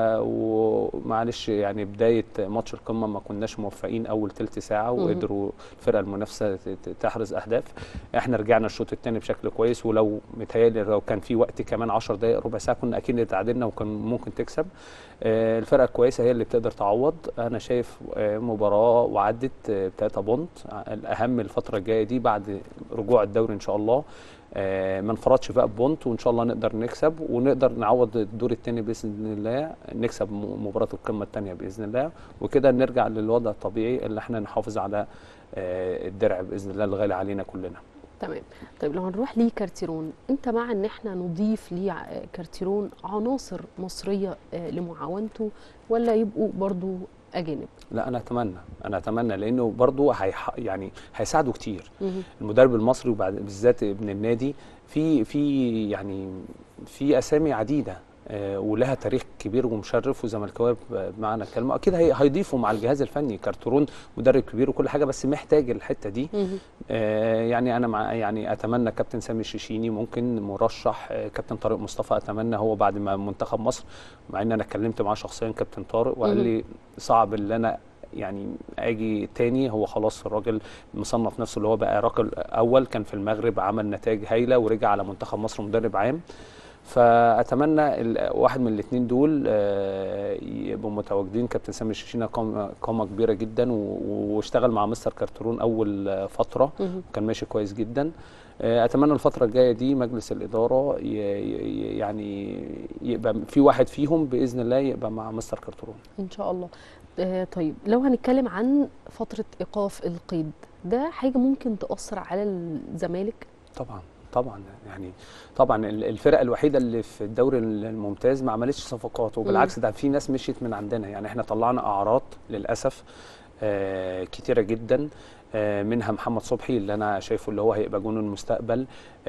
ومعلش يعني بدايه ماتش القمه ما كناش موفقين اول ثلث ساعه وقدروا الفرقه المنافسه تحرز اهداف. احنا رجعنا الشوط الثاني بشكل كويس، ولو متهيألي لو كان في وقت كمان عشر دقائق ربع ساعه كنا اكيد اتعادلنا وكان ممكن تكسب. الفرقه الكويسه هي اللي بتقدر تعوض. انا شايف مباراه وعدت ثلاثة بونت، الاهم الفتره الجايه دي بعد رجوع الدوري ان شاء الله ما نفرطش بقى ببونت، وان شاء الله نقدر نكسب ونقدر نعوض الدور الثاني باذن الله، نكسب مباراه القمه الثانيه باذن الله، وكده نرجع للوضع الطبيعي اللي احنا نحافظ على الدرع باذن الله الغالي علينا كلنا. تمام. طيب لو هنروح لكارتيرون، انت مع ان احنا نضيف لكارتيرون عناصر مصريه لمعاونته ولا يبقوا برضو اجانب؟ لا انا اتمنى انا اتمنى لانه برضو هيح يعني هيساعده كتير. المدرب المصري وبعد بالذات ابن النادي في في يعني في اسامي عديده آه ولها تاريخ كبير ومشرف وزملكاويه بمعنى الكلمه، اكيد هي هيضيفوا مع الجهاز الفني. كارتيرون مدرب كبير وكل حاجه بس محتاج الحته دي. آه يعني انا مع يعني اتمنى كابتن سامي الشيشيني ممكن مرشح، آه كابتن طارق مصطفى اتمنى هو بعد ما منتخب مصر، مع ان انا اتكلمت معاه شخصيا كابتن طارق وقال لي صعب اللي انا يعني اجي تاني، هو خلاص الراجل مصنف نفسه اللي هو بقى رقم اول، كان في المغرب عمل نتائج هايله ورجع على منتخب مصر مدرب عام. فاتمنى واحد من الاثنين دول يبقوا متواجدين. كابتن سامي الشيشيني قامه كبيره جدا واشتغل مع مستر كارتيرون اول فتره وكان ماشي كويس جدا. اتمنى الفتره الجايه دي مجلس الاداره يعني يبقى في واحد فيهم باذن الله يبقى مع مستر كارتيرون ان شاء الله. طيب لو هنتكلم عن فتره ايقاف القيد، ده حاجه ممكن تاثر على الزمالك؟ طبعا طبعا يعني طبعا الفرقه الوحيده اللي في الدوري الممتاز ما عملتش صفقات، وبالعكس ده في ناس مشيت من عندنا. يعني احنا طلعنا اعراض للاسف آه كتيره جدا، آه منها محمد صبحي اللي انا شايفه اللي هو هيبقى جون المستقبل.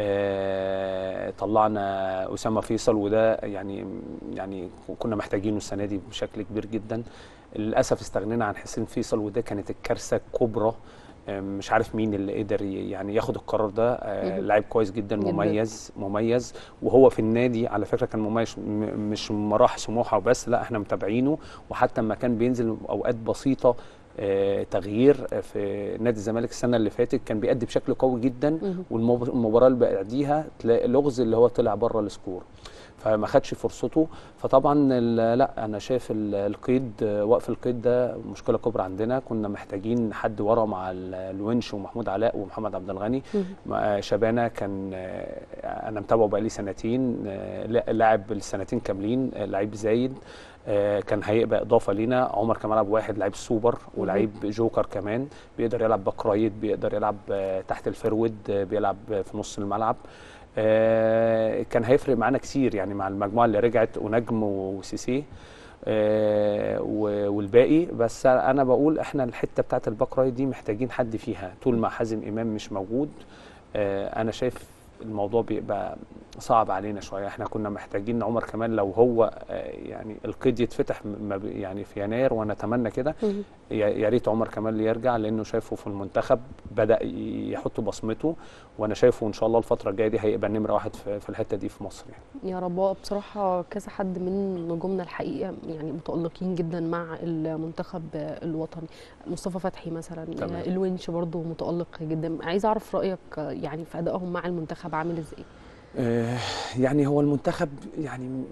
آه طلعنا اسامه فيصل وده يعني يعني كنا محتاجينه السنه دي بشكل كبير جدا. للاسف استغنينا عن حسين فيصل وده كانت الكارثه الكبرى. مش عارف مين اللي قدر يعني ياخد القرار ده. لعيب كويس جدا مميز مميز وهو في النادي على فكره كان مميز، مش راح سموحه وبس، لا احنا متابعينه، وحتى لما كان بينزل اوقات بسيطه تغيير في نادي الزمالك السنه اللي فاتت كان بيأدي بشكل قوي جدا، والمباراه اللي بعديها تلاقي لغز اللي هو طلع بره السكور فما خدش فرصته. فطبعا لا انا شايف القيد وقف القيد ده مشكله كبرى عندنا. كنا محتاجين حد ورا مع الونش ومحمود علاء ومحمد عبد الغني. شبانه كان انا متابعه بقالي سنتين، لاعب السنتين كاملين، لعيب زايد كان هيبقى اضافه لينا. عمر كمال ابو واحد لعيب سوبر ولعيب جوكر كمان، بيقدر يلعب باك رايت، بيقدر يلعب تحت الفرود، بيلعب في نص الملعب. آه كان هيفرق معانا كتير يعني مع المجموعه اللي رجعت ونجم وسيسي آه والباقي. بس انا بقول احنا الحته بتاعت الباك رايت دي محتاجين حد فيها طول ما حازم امام مش موجود. آه انا شايف الموضوع بيبقى صعب علينا شويه. احنا كنا محتاجين عمر كمان لو هو يعني القيد يتفتح يعني في يناير، وانا اتمنى كده يا ريت عمر كمان يرجع لانه شايفه في المنتخب بدا يحط بصمته، وانا شايفه ان شاء الله الفتره الجايه دي هيبقى نمره واحد في الحته دي في مصر يعني. يا رب. بصراحه كذا حد من نجومنا الحقيقه يعني متالقين جدا مع المنتخب الوطني. مصطفى فتحي مثلا، تمام. الونش برضو متالق جدا. عايز اعرف رايك يعني في ادائهم مع المنتخب عامل ازاي؟ آه يعني هو المنتخب يعني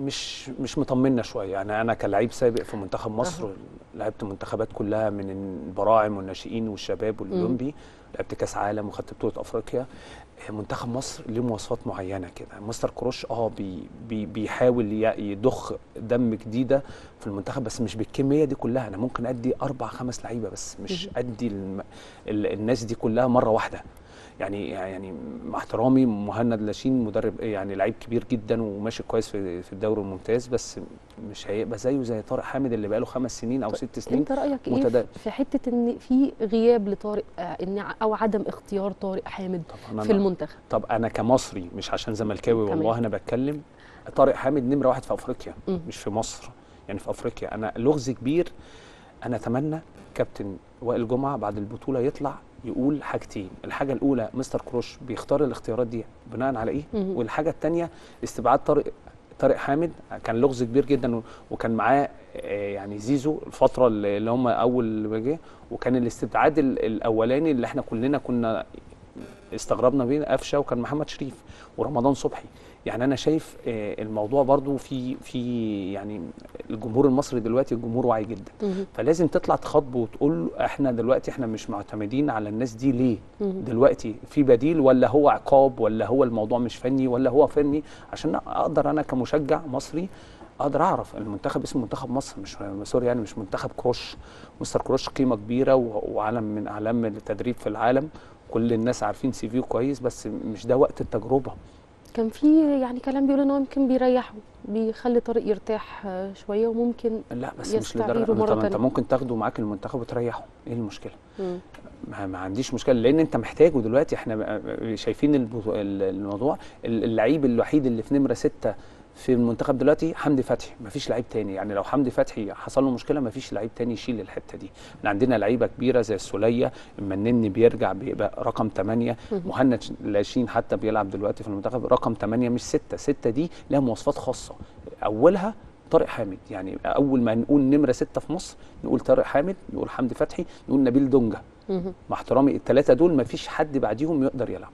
مش مش مطمنا شويه. يعني انا كلاعب سابق في منتخب مصر أه. لعبت منتخبات كلها من البراعم والناشئين والشباب والاولمبي، لعبت كاس عالم وخدت بطوله افريقيا. منتخب مصر له مواصفات معينه كده. مستر كروش اه بي بي بيحاول يضخ دم جديده في المنتخب، بس مش بالكميه دي كلها. انا ممكن ادي اربع خمس لعيبه بس، مش ادي الم... ال... الناس دي كلها مره واحده. يعني يعني مع احترامي مهند لاشين مدرب يعني لعيب كبير جدا وماشي كويس في في الدوري الممتاز، بس مش هيبقى زيه زي طارق حامد اللي بقى له خمس سنين او ست سنين. انت رايك متدل. ايه في حته ان في غياب لطارق ان او عدم اختيار طارق حامد في المنتخب؟ طب انا كمصري مش عشان زملكاوي والله انا بتكلم، طارق حامد نمره واحد في افريقيا م. مش في مصر، يعني في افريقيا. انا لغز كبير. انا اتمنى كابتن وائل جمعه بعد البطوله يطلع يقول حاجتين. الحاجه الاولى مستر كروش بيختار الاختيارات دي بناء على ايه، م. والحاجه الثانيه استبعاد طارق طارق حامد كان لغز كبير جدا، وكان معاه يعني زيزو الفتره اللي هم اول ما جه، وكان الاستبعاد الاولاني اللي احنا كلنا كنا استغربنا بيه قفشه، وكان محمد شريف ورمضان صبحي. يعني انا شايف الموضوع برضو في في يعني الجمهور المصري دلوقتي الجمهور واعي جدا، فلازم تطلع تخاطبه وتقول احنا دلوقتي احنا مش معتمدين على الناس دي ليه؟ دلوقتي في بديل، ولا هو عقاب، ولا هو الموضوع مش فني، ولا هو فني؟ عشان اقدر انا كمشجع مصري اقدر اعرف المنتخب اسمه منتخب مصر، مش سوري يعني مش منتخب كروش. مستر كروش قيمه كبيره وعالم من اعلام التدريب في العالم، كل الناس عارفين سي فيه كويس، بس مش ده وقت التجربه. كان في يعني كلام بيقول ان هو يمكن بيريحه، بيخلي طارق يرتاح شويه، وممكن لا بس مش لدرجه. طب انت ممكن تاخده معاك المنتخب وتريحه، ايه المشكله؟ ما, ما عنديش مشكله، لان انت محتاجه دلوقتي. احنا شايفين الموضوع. اللعيب الوحيد اللي في نمره ستة في المنتخب دلوقتي حمدي فتحي، مفيش لعيب تاني. يعني لو حمدي فتحي حصل له مشكله مفيش لعيب تاني يشيل الحته دي. احنا عندنا لعيبه كبيره زي السوليه، المنني بيرجع بيبقى رقم ثمانية، مهند لاشين حتى بيلعب دلوقتي في المنتخب رقم ثمانية مش ستة. ستة دي لها مواصفات خاصه، اولها طارق حامد. يعني اول ما نقول نمره ستة في مصر نقول طارق حامد، نقول حمدي فتحي، نقول نبيل دونجا. مع احترامي الثلاثه دول مفيش حد بعديهم يقدر يلعب.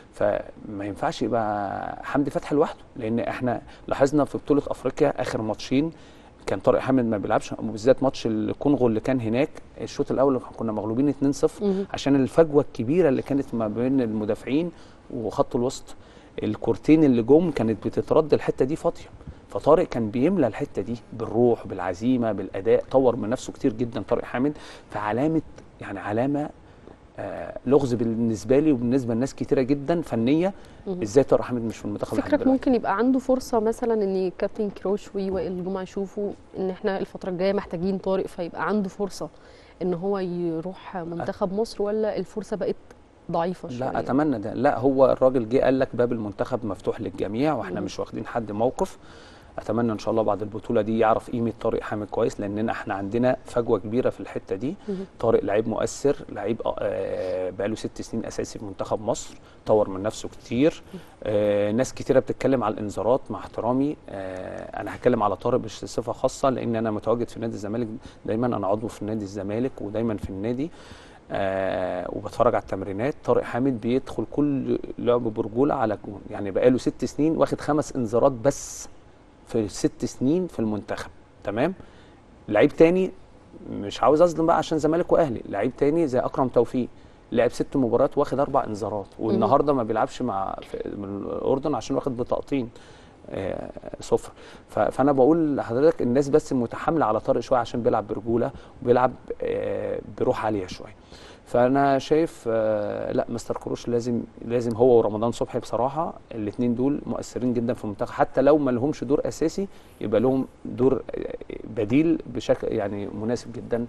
فما ينفعش يبقى حمدي فتحي لوحده، لان احنا لاحظنا في بطوله افريقيا اخر ماتشين كان طارق حامد ما بيلعبش، وبالذات ماتش الكونغو اللي كان هناك الشوط الاول كنا مغلوبين اتنين صفر عشان الفجوه الكبيره اللي كانت ما بين المدافعين وخط الوسط. الكورتين اللي جم كانت بتترد الحته دي فاضيه، فطارق كان بيملى الحته دي بالروح بالعزيمه بالاداء، طور من نفسه كتير جدا طارق حامد. فعلامه يعني علامه آه لغز بالنسبه لي وبالنسبه لناس كتيره جدا فنيه، ازاي طارق حامد مش في المنتخب؟ فكرك ممكن يبقى عنده فرصه مثلا ان كابتن كروش ووائل جمعه يشوفوا ان احنا الفتره الجايه محتاجين طارق، فيبقى عنده فرصه ان هو يروح منتخب مصر، ولا الفرصه بقت ضعيفه شويه؟ لا اتمنى ده. لا هو الراجل جه قال لك باب المنتخب مفتوح للجميع واحنا مم. مش واخدين حد موقف. اتمنى ان شاء الله بعد البطوله دي يعرف قيمه طارق حامد كويس، لاننا احنا عندنا فجوه كبيره في الحته دي. مم. طارق لعيب مؤثر، لعيب آه بقاله ست سنين اساسي في منتخب مصر، طور من نفسه كتير. آه ناس كتيره بتتكلم على الانذارات، مع احترامي آه انا هتكلم على طارق بصفه خاصه، لان انا متواجد في نادي الزمالك دايما، انا عضو في نادي الزمالك ودايما في النادي آه وبتفرج على التمرينات. طارق حامد بيدخل كل لعب برجوله على جون، يعني بقاله ست سنين واخد خمس انذارات بس في ست سنين في المنتخب. تمام. لعيب تاني مش عاوز اظلم بقى عشان زمالك واهلي، لعيب تاني زي اكرم توفيق لعب ست مباريات واخد اربع انذارات، والنهارده ما بيلعبش مع من الاردن عشان واخد بطاقتين آه صفر. فانا بقول لحضرتك الناس بس متحامله على طارق شويه عشان بيلعب برجوله وبيلعب آه بروح عاليه شويه. فانا شايف آه لا مستر كروش لازم لازم هو ورمضان صبحي بصراحه الاثنين دول مؤثرين جدا في المنتخب، حتى لو ما لهمش دور اساسي يبقى لهم دور بديل بشكل يعني مناسب جدا،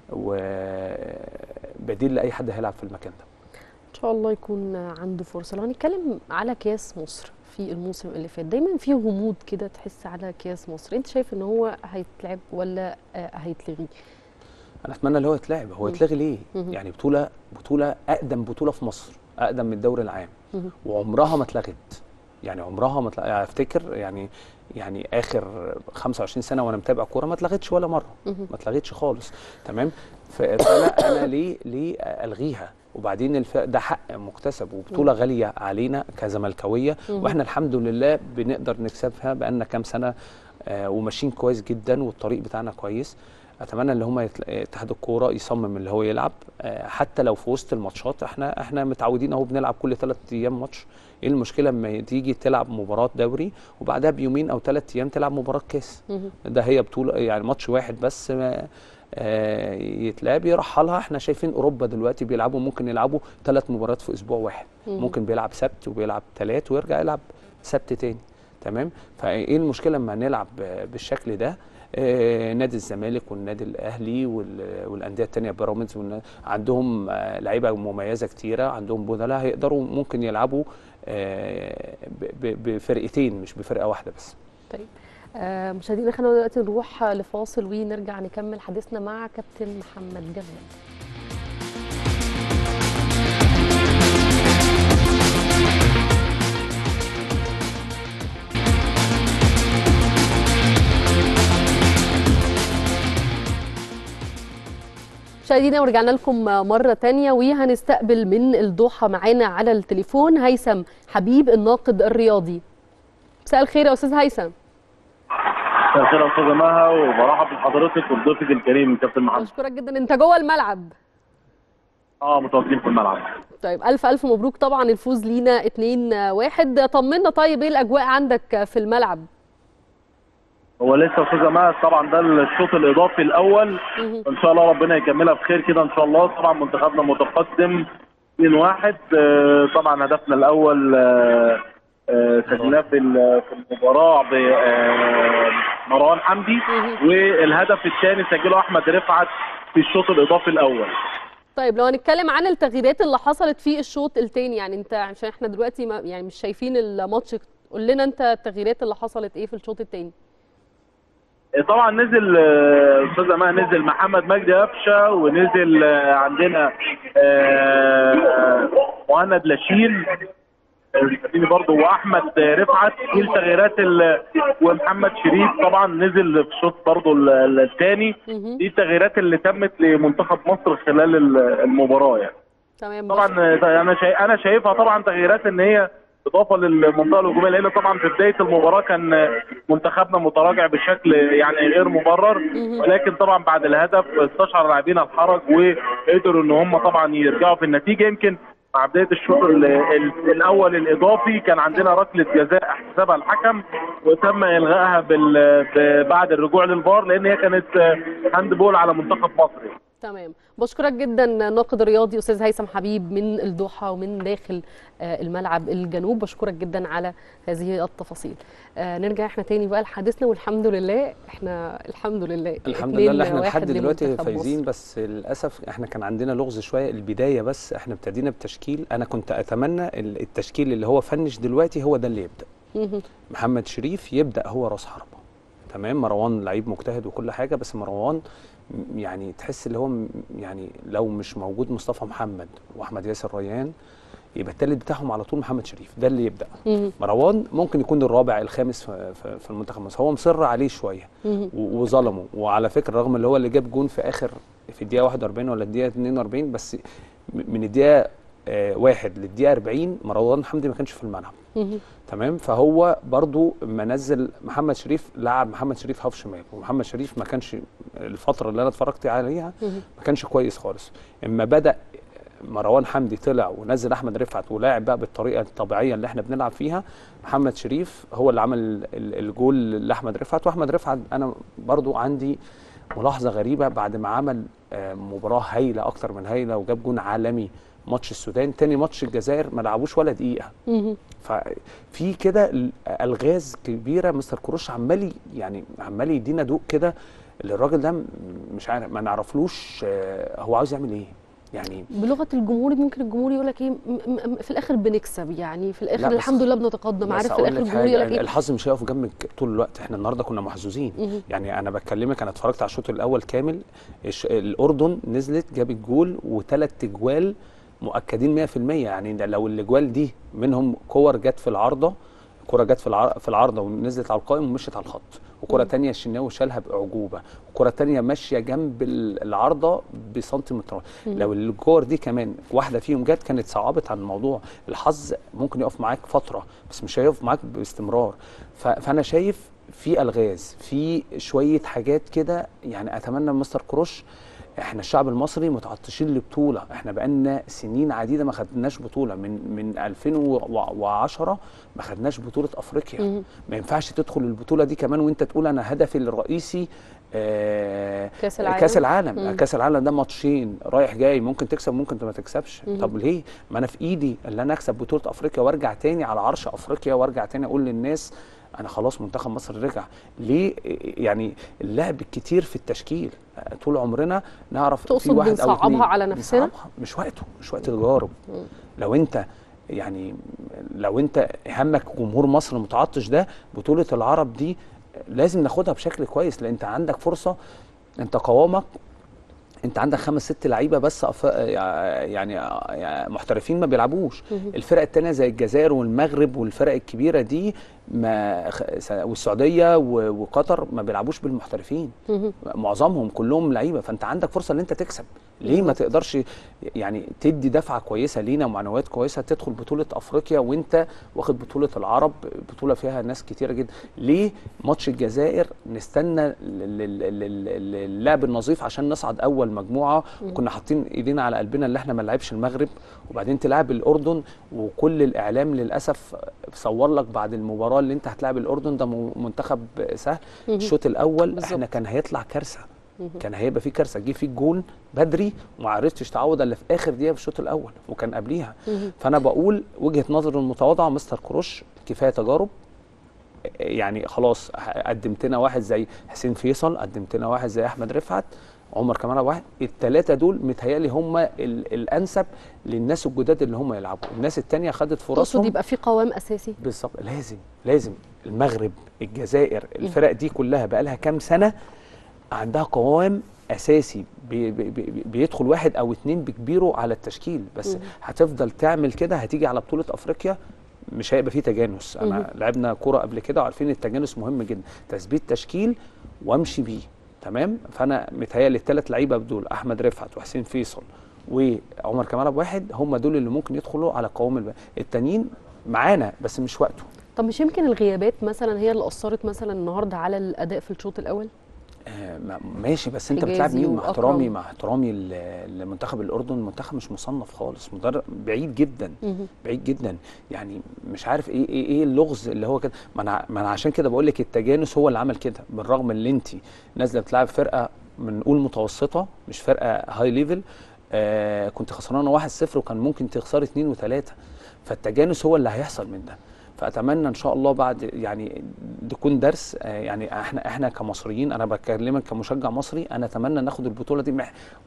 وبديل لاي حد هيلعب في المكان ده. ان شاء الله يكون عنده فرصه. لو هنتكلم على كاس مصر في الموسم اللي فات، دايما في غموض كده تحس على كاس مصر، انت شايف ان هو هيتلعب ولا هيتلغي؟ انا اتمنى ان هو يتلعب. هو يتلغي ليه؟ يعني بطوله بطوله اقدم بطوله في مصر، اقدم من الدوري العام، وعمرها ما اتلغت. يعني عمرها ما يعني افتكر يعني يعني اخر خمسة وعشرين سنه وانا متابع كوره ما اتلغتش ولا مره، ما اتلغتش خالص. تمام. فانا انا ليه ليه الغيها؟ وبعدين الف... ده حق مكتسب وبطوله غاليه علينا كزملكاويه، واحنا الحمد لله بنقدر نكسبها بقالنا كام سنه آه وماشيين كويس جدا والطريق بتاعنا كويس. اتمنى ان هم يتل... اتحاد الكوره يصمم اللي هو يلعب آه حتى لو في وسط الماتشات. احنا احنا متعودين اهو بنلعب كل ثلاث ايام ماتش. ايه المشكله لما تيجي تلعب مباراه دوري وبعدها بيومين او ثلاث ايام تلعب مباراه كاس؟ ده هي بطوله يعني ماتش واحد بس ما آه يتلعب يرحلها. احنا شايفين اوروبا دلوقتي بيلعبوا ممكن يلعبوا ثلاث مباريات في اسبوع واحد، ممكن بيلعب سبت وبيلعب ثلاث ويرجع يلعب سبت تاني. تمام. فايه المشكله لما نلعب بالشكل ده؟ آه نادي الزمالك والنادي الاهلي والانديه الثانيه بيراميدز عندهم آه لعيبه مميزه كتيره، عندهم بدلاء هيقدروا ممكن يلعبوا آه بفرقتين مش بفرقه واحده بس. طيب آه مشاهدينا خلينا دلوقتي نروح لفاصل ونرجع نكمل حديثنا مع كابتن محمد جمال. مشاهدينا ورجعنا لكم مرة تانية وهنستقبل من الدوحة معانا على التليفون هيثم حبيب الناقد الرياضي. مساء الخير يا أستاذ هيثم. مساء الخير يا أستاذة مها وبرحب بحضرتك وبضيفك الكريم كابتن محمد. أشكرك جدا. أنت جوه الملعب؟ اه متواجدين في الملعب. طيب ألف ألف مبروك طبعا الفوز لينا اتنين واحد. طمنا طيب إيه الأجواء عندك في الملعب؟ هو لسه استاذه مها طبعا ده الشوط الاضافي الاول ان شاء الله ربنا يكملها بخير كده ان شاء الله. طبعا منتخبنا متقدم اتنين واحد. طبعا هدفنا الاول سجلناه في المباراه بمروان حمدي والهدف الثاني سجله احمد رفعت في الشوط الاضافي الاول. طيب لو هنتكلم عن التغييرات اللي حصلت في الشوط الثاني يعني انت عشان احنا دلوقتي ما يعني مش شايفين الماتش، قول لنا انت التغييرات اللي حصلت ايه في الشوط الثاني؟ طبعا نزل استاذ مها نزل محمد مجدي قفشه ونزل عندنا مهند لاشين برضه واحمد رفعت. دي التغييرات ومحمد شريف طبعا نزل في الشوط برضه الثاني. دي التغييرات اللي تمت لمنتخب مصر خلال المباراه يعني. تمام. طبعا انا شايف انا شايفها طبعا تغييرات ان هي اضافه للمنطقه الهجوميه لان طبعا في بدايه المباراه كان منتخبنا متراجع بشكل يعني غير مبرر، ولكن طبعا بعد الهدف استشعر لاعبين الحرج وقدروا ان هم طبعا يرجعوا في النتيجه. يمكن مع بدايه الشوط الاول الاضافي كان عندنا ركله جزاء احتسبها الحكم وتم الغائها بعد الرجوع للفار لان هي كانت هاند بول على منتخب مصر. تمام. بشكرك جدا الناقد الرياضي استاذ هيثم حبيب من الدوحه ومن داخل الملعب الجنوب. بشكرك جدا على هذه التفاصيل. نرجع احنا تاني بقى لحديثنا والحمد لله احنا الحمد لله الحمد لله احنا لحد دلوقتي فايزين. بس للاسف احنا كان عندنا لغز شويه البدايه بس احنا ابتدينا بتشكيل انا كنت اتمنى التشكيل اللي هو فنش دلوقتي هو ده اللي يبدا. محمد شريف يبدا هو راس حربه. تمام. مروان لعيب مجتهد وكل حاجه بس مروان يعني تحس اللي هو يعني لو مش موجود مصطفى محمد واحمد ياسر ريان يبقى الثالث بتاعهم على طول محمد شريف ده اللي يبدا. مروان ممكن يكون الرابع الخامس في المنتخب مصر. هو مصر عليه شويه وظلمه. وعلى فكره رغم اللي هو اللي جاب جون في اخر في الدقيقه واحد وأربعين ولا الدقيقه اتنين وأربعين بس من الدقيقه آه واحد للدقيقه أربعين مروان حمدي ما كانش في الملعب. تمام. فهو برضو ما نزل محمد شريف لعب محمد شريف هاف شمال ومحمد شريف ما كانش الفتره اللي انا اتفرجت عليها ما كانش كويس خالص. اما بدا مروان حمدي طلع ونزل احمد رفعت ولاعب بقى بالطريقه الطبيعيه اللي احنا بنلعب فيها محمد شريف هو اللي عمل الجول لاحمد رفعت. واحمد رفعت انا برضو عندي ملاحظه غريبه بعد ما عمل مباراه هايله اكتر من هايله وجاب جون عالمي ماتش السودان تاني ماتش الجزائر ما لعبوش ولا دقيقه. ففي كده الغاز كبيره مستر كروش عمال يعني عمال يدينا ضوء كده الراجل ده مش عارف ما نعرفلوش هو عاوز يعمل ايه يعني. بلغه الجمهور ممكن الجمهور يقول لك ايه في الاخر بنكسب يعني في الاخر الحمد لله بنتقدم. عارف في الاخر الجمهور يقول لك ايه الحظ مش هيقف جنبك طول الوقت. احنا النهارده كنا محظوظين يعني. انا بكلمك انا اتفرجت على الشوط الاول كامل الاردن نزلت جابت جول وثلاث اجوال مؤكدين مية في المية يعني. لو الاجوال دي منهم كور جت في العارضه كره جت في في العارضه ونزلت على القائم ومشيت على الخط وكره ثانيه الشناوي شالها باعجوبه، وكره ثانيه ماشيه جنب العارضه بسنتيمتر. لو الكور دي كمان واحده فيهم جت كانت صعبت عن الموضوع. الحظ ممكن يقف معاك فتره بس مش هيقف معاك باستمرار. فانا شايف في الغاز، في شويه حاجات كده يعني. اتمنى مستر كروش، احنا الشعب المصري متعطشين لبطوله، احنا بقالنا سنين عديده ما خدناش بطوله، من من ألفين وعشرة ما خدناش بطوله افريقيا. ما ينفعش تدخل البطوله دي كمان وانت تقول انا هدفي الرئيسي آه كاس العالم. كاس العالم مم. كاس العالم ده ماتشين رايح جاي، ممكن تكسب ممكن ما تكسبش. مم. طب ليه؟ ما انا في ايدي اللي انا اكسب بطوله افريقيا وارجع تاني على عرش افريقيا، وارجع تاني اقول للناس انا خلاص منتخب مصر رجع. ليه؟ يعني اللعب الكتير في التشكيل طول عمرنا نعرف في واحد او اثنين على نفسنا. بنصعبها. مش وقته، مش وقت تجارب. لو انت يعني لو انت همك جمهور مصر متعطش، ده بطوله العرب دي لازم ناخدها بشكل كويس، لان انت عندك فرصه. انت قوامك انت عندك خمس ست لعيبه بس أف... يعني محترفين ما بيلعبوش. الفرق الثانيه زي الجزائر والمغرب والفرق الكبيره دي ما والسعوديه وقطر ما بيلعبوش بالمحترفين، معظمهم كلهم لعيبه. فانت عندك فرصه ان انت تكسب. ليه ما تقدرش يعني تدي دفعه كويسه لينا ومعنويات كويسه تدخل بطوله افريقيا وانت واخد بطوله العرب، بطوله فيها ناس كتيره جدا؟ ليه ماتش الجزائر نستنى اللعب النظيف عشان نصعد اول مجموعه، وكنا حاطين ايدينا على قلبنا اللي احنا ما نلعبش المغرب، وبعدين تلعب الاردن، وكل الاعلام للاسف صور لك بعد المباراه اللي انت هتلاعب الاردن ده منتخب سهل. الشوط الاول بالزبط. احنا كان هيطلع كارثه، كان هيبقى في كارثه. جه في الجول بدري وما عرفتش تعوض الا في اخر دقيقه في الشوط الاول، وكان قبليها. فانا بقول وجهه نظر المتواضعه، مستر كروش كفايه تجارب. يعني خلاص قدمتنا واحد زي حسين فيصل، قدمتنا واحد زي احمد رفعت، عمر كمال واحد. الثلاثه دول متهيالي هم الانسب للناس الجداد اللي هم يلعبوا. الناس الثانيه خدت فرصهم. تقصد يبقى في قوام اساسي بالظبط. لازم لازم المغرب، الجزائر، الفرق دي كلها بقى لها كام سنه عندها قوام اساسي بي بي بي بيدخل واحد او اتنين بكبيره على التشكيل بس. مم. هتفضل تعمل كده هتيجي على بطوله افريقيا مش هيبقى فيه تجانس. انا لعبنا كوره قبل كده وعارفين التجانس مهم جدا، تثبيت تشكيل وامشي بيه تمام. فانا متهيألي الثلاث لعيبه دول احمد رفعت وحسين فيصل وعمر كمال ابو واحد هم دول اللي ممكن يدخلوا على قوام الباقي. التانيين معانا بس مش وقته. طب مش يمكن الغيابات مثلا هي اللي اثرت مثلا النهارده على الاداء في الشوط الاول؟ آه ماشي، بس انت بتلعب مين؟ مع احترامي مع احترامي لمنتخب الاردن، منتخب مش مصنف خالص، مدرب بعيد جدا بعيد جدا. يعني مش عارف ايه ايه ايه اللغز اللي هو كده. ما انا ما انا عشان كده بقول لك التجانس هو اللي عمل كده، بالرغم ان انت نازله بتلعب فرقه بنقول متوسطه مش فرقه هاي ليفل. آه كنت خسرانه واحد صفر وكان ممكن تخسري اتنين وتلاته. فالتجانس هو اللي هيحصل من ده. فاتمنى ان شاء الله بعد يعني تكون درس. يعني احنا احنا كمصريين، انا بكلمك كمشجع مصري، انا اتمنى ناخد البطوله دي.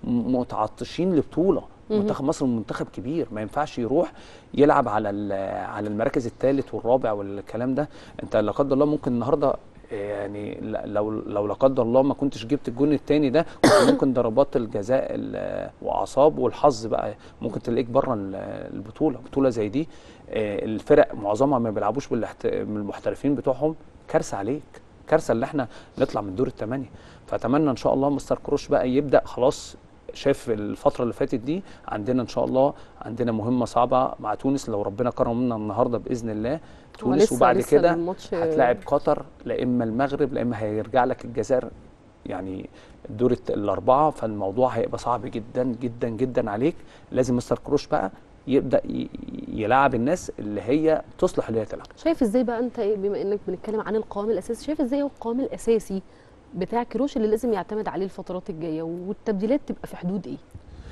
متعطشين لبطوله. منتخب مصر منتخب كبير، ما ينفعش يروح يلعب على على المراكز الثالث والرابع والكلام ده. انت لا قدر الله ممكن النهارده يعني لو لو لا قدر الله ما كنتش جبت الجون الثاني ده ممكن ضربات الجزاء واعصاب والحظ بقى ممكن تلاقيك بره البطوله. بطوله زي دي الفرق معظمها ما بيلعبوش بالمحترفين بتوعهم. كارثه عليك، كارثه اللي احنا نطلع من دور الثمانيه. فاتمنى ان شاء الله مستر كروش بقى يبدا خلاص. شاف الفتره اللي فاتت دي عندنا ان شاء الله عندنا مهمه صعبه مع تونس لو ربنا كرمنا النهارده باذن الله. تونس وبعد كده هتلاعب قطر، لا اما المغرب لا اما هيرجع لك الجزائر يعني الدور الاربعه. فالموضوع هيبقى صعب جدا جدا جدا عليك. لازم مستر كروش بقى يبدا يلعب الناس اللي هي تصلح اللي هي تلعب. شايف ازاي بقى انت بما انك بنتكلم عن القوام الاساسي، شايف ازاي هو القوام الاساسي بتاع كروش اللي لازم يعتمد عليه الفترات الجايه، والتبديلات تبقى في حدود ايه؟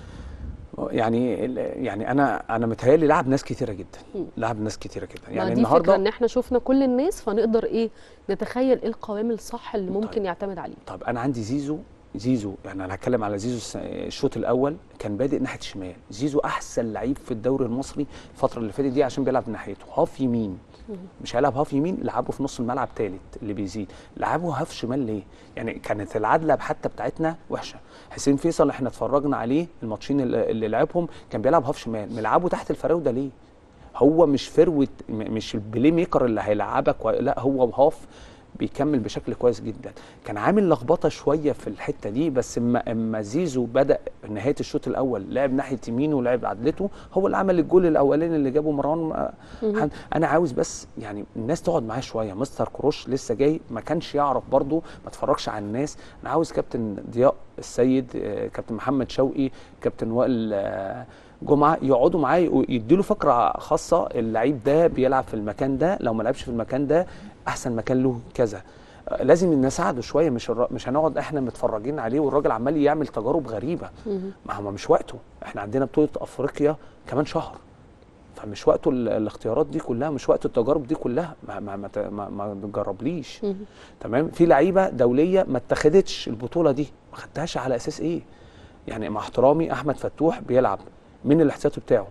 يعني يعني انا انا متهيألي لعب ناس كتيره جدا، لعب ناس كتيره جدا. يعني دي النهارده فكره ان احنا شفنا كل الناس فنقدر ايه نتخيل ايه القوام الصح اللي ممكن طيب. يعتمد عليه. طب انا عندي زيزو زيزو يعني انا هتكلم على زيزو. الشوط الاول كان بادئ ناحيه الشمال. زيزو احسن لعيب في الدوري المصري الفتره اللي فاتت دي عشان بيلعب ناحيته هاف يمين. مش هيلعب هاف يمين، لعبه في نص الملعب ثالث اللي بيزيد. لعبه هاف شمال ليه؟ يعني كانت العدله حتى بتاعتنا وحشه. حسين فيصل احنا اتفرجنا عليه الماتشين اللي لعبهم كان بيلعب هاف شمال. ملعبه تحت الفراوده ليه؟ هو مش فروت، مش البلاي ميكر اللي هيلعبك، لا هو هاف بيكمل بشكل كويس جدا. كان عامل لخبطه شويه في الحته دي، بس اما اما زيزو بدا نهايه الشوط الاول لعب ناحيه يمينه ولعب عدلته، هو اللي عمل الجول الاولاني اللي جابه مروان. انا عاوز بس يعني الناس تقعد معاه شويه. مستر كروش لسه جاي ما كانش يعرف برضو، ما اتفرجش على الناس. انا عاوز كابتن ضياء السيد، كابتن محمد شوقي، كابتن وائل جمعه يقعدوا معاه ويدوا له فكره خاصه. اللعيب ده بيلعب في المكان ده، لو ما لعبش في المكان ده احسن مكان له كذا. لازم نساعده شويه، مش مش هنقعد احنا متفرجين عليه والراجل عمال يعمل تجارب غريبه. ما هو مش وقته، احنا عندنا بطوله افريقيا كمان شهر، فمش وقته الاختيارات دي كلها، مش وقت التجارب دي كلها. ما ما ما, ما تجربليش. تمام. في لعيبه دوليه ما اتخذتش البطوله دي، ما خدتهاش على اساس ايه؟ يعني مع احترامي احمد فتوح بيلعب من الاحتياطي بتاعه.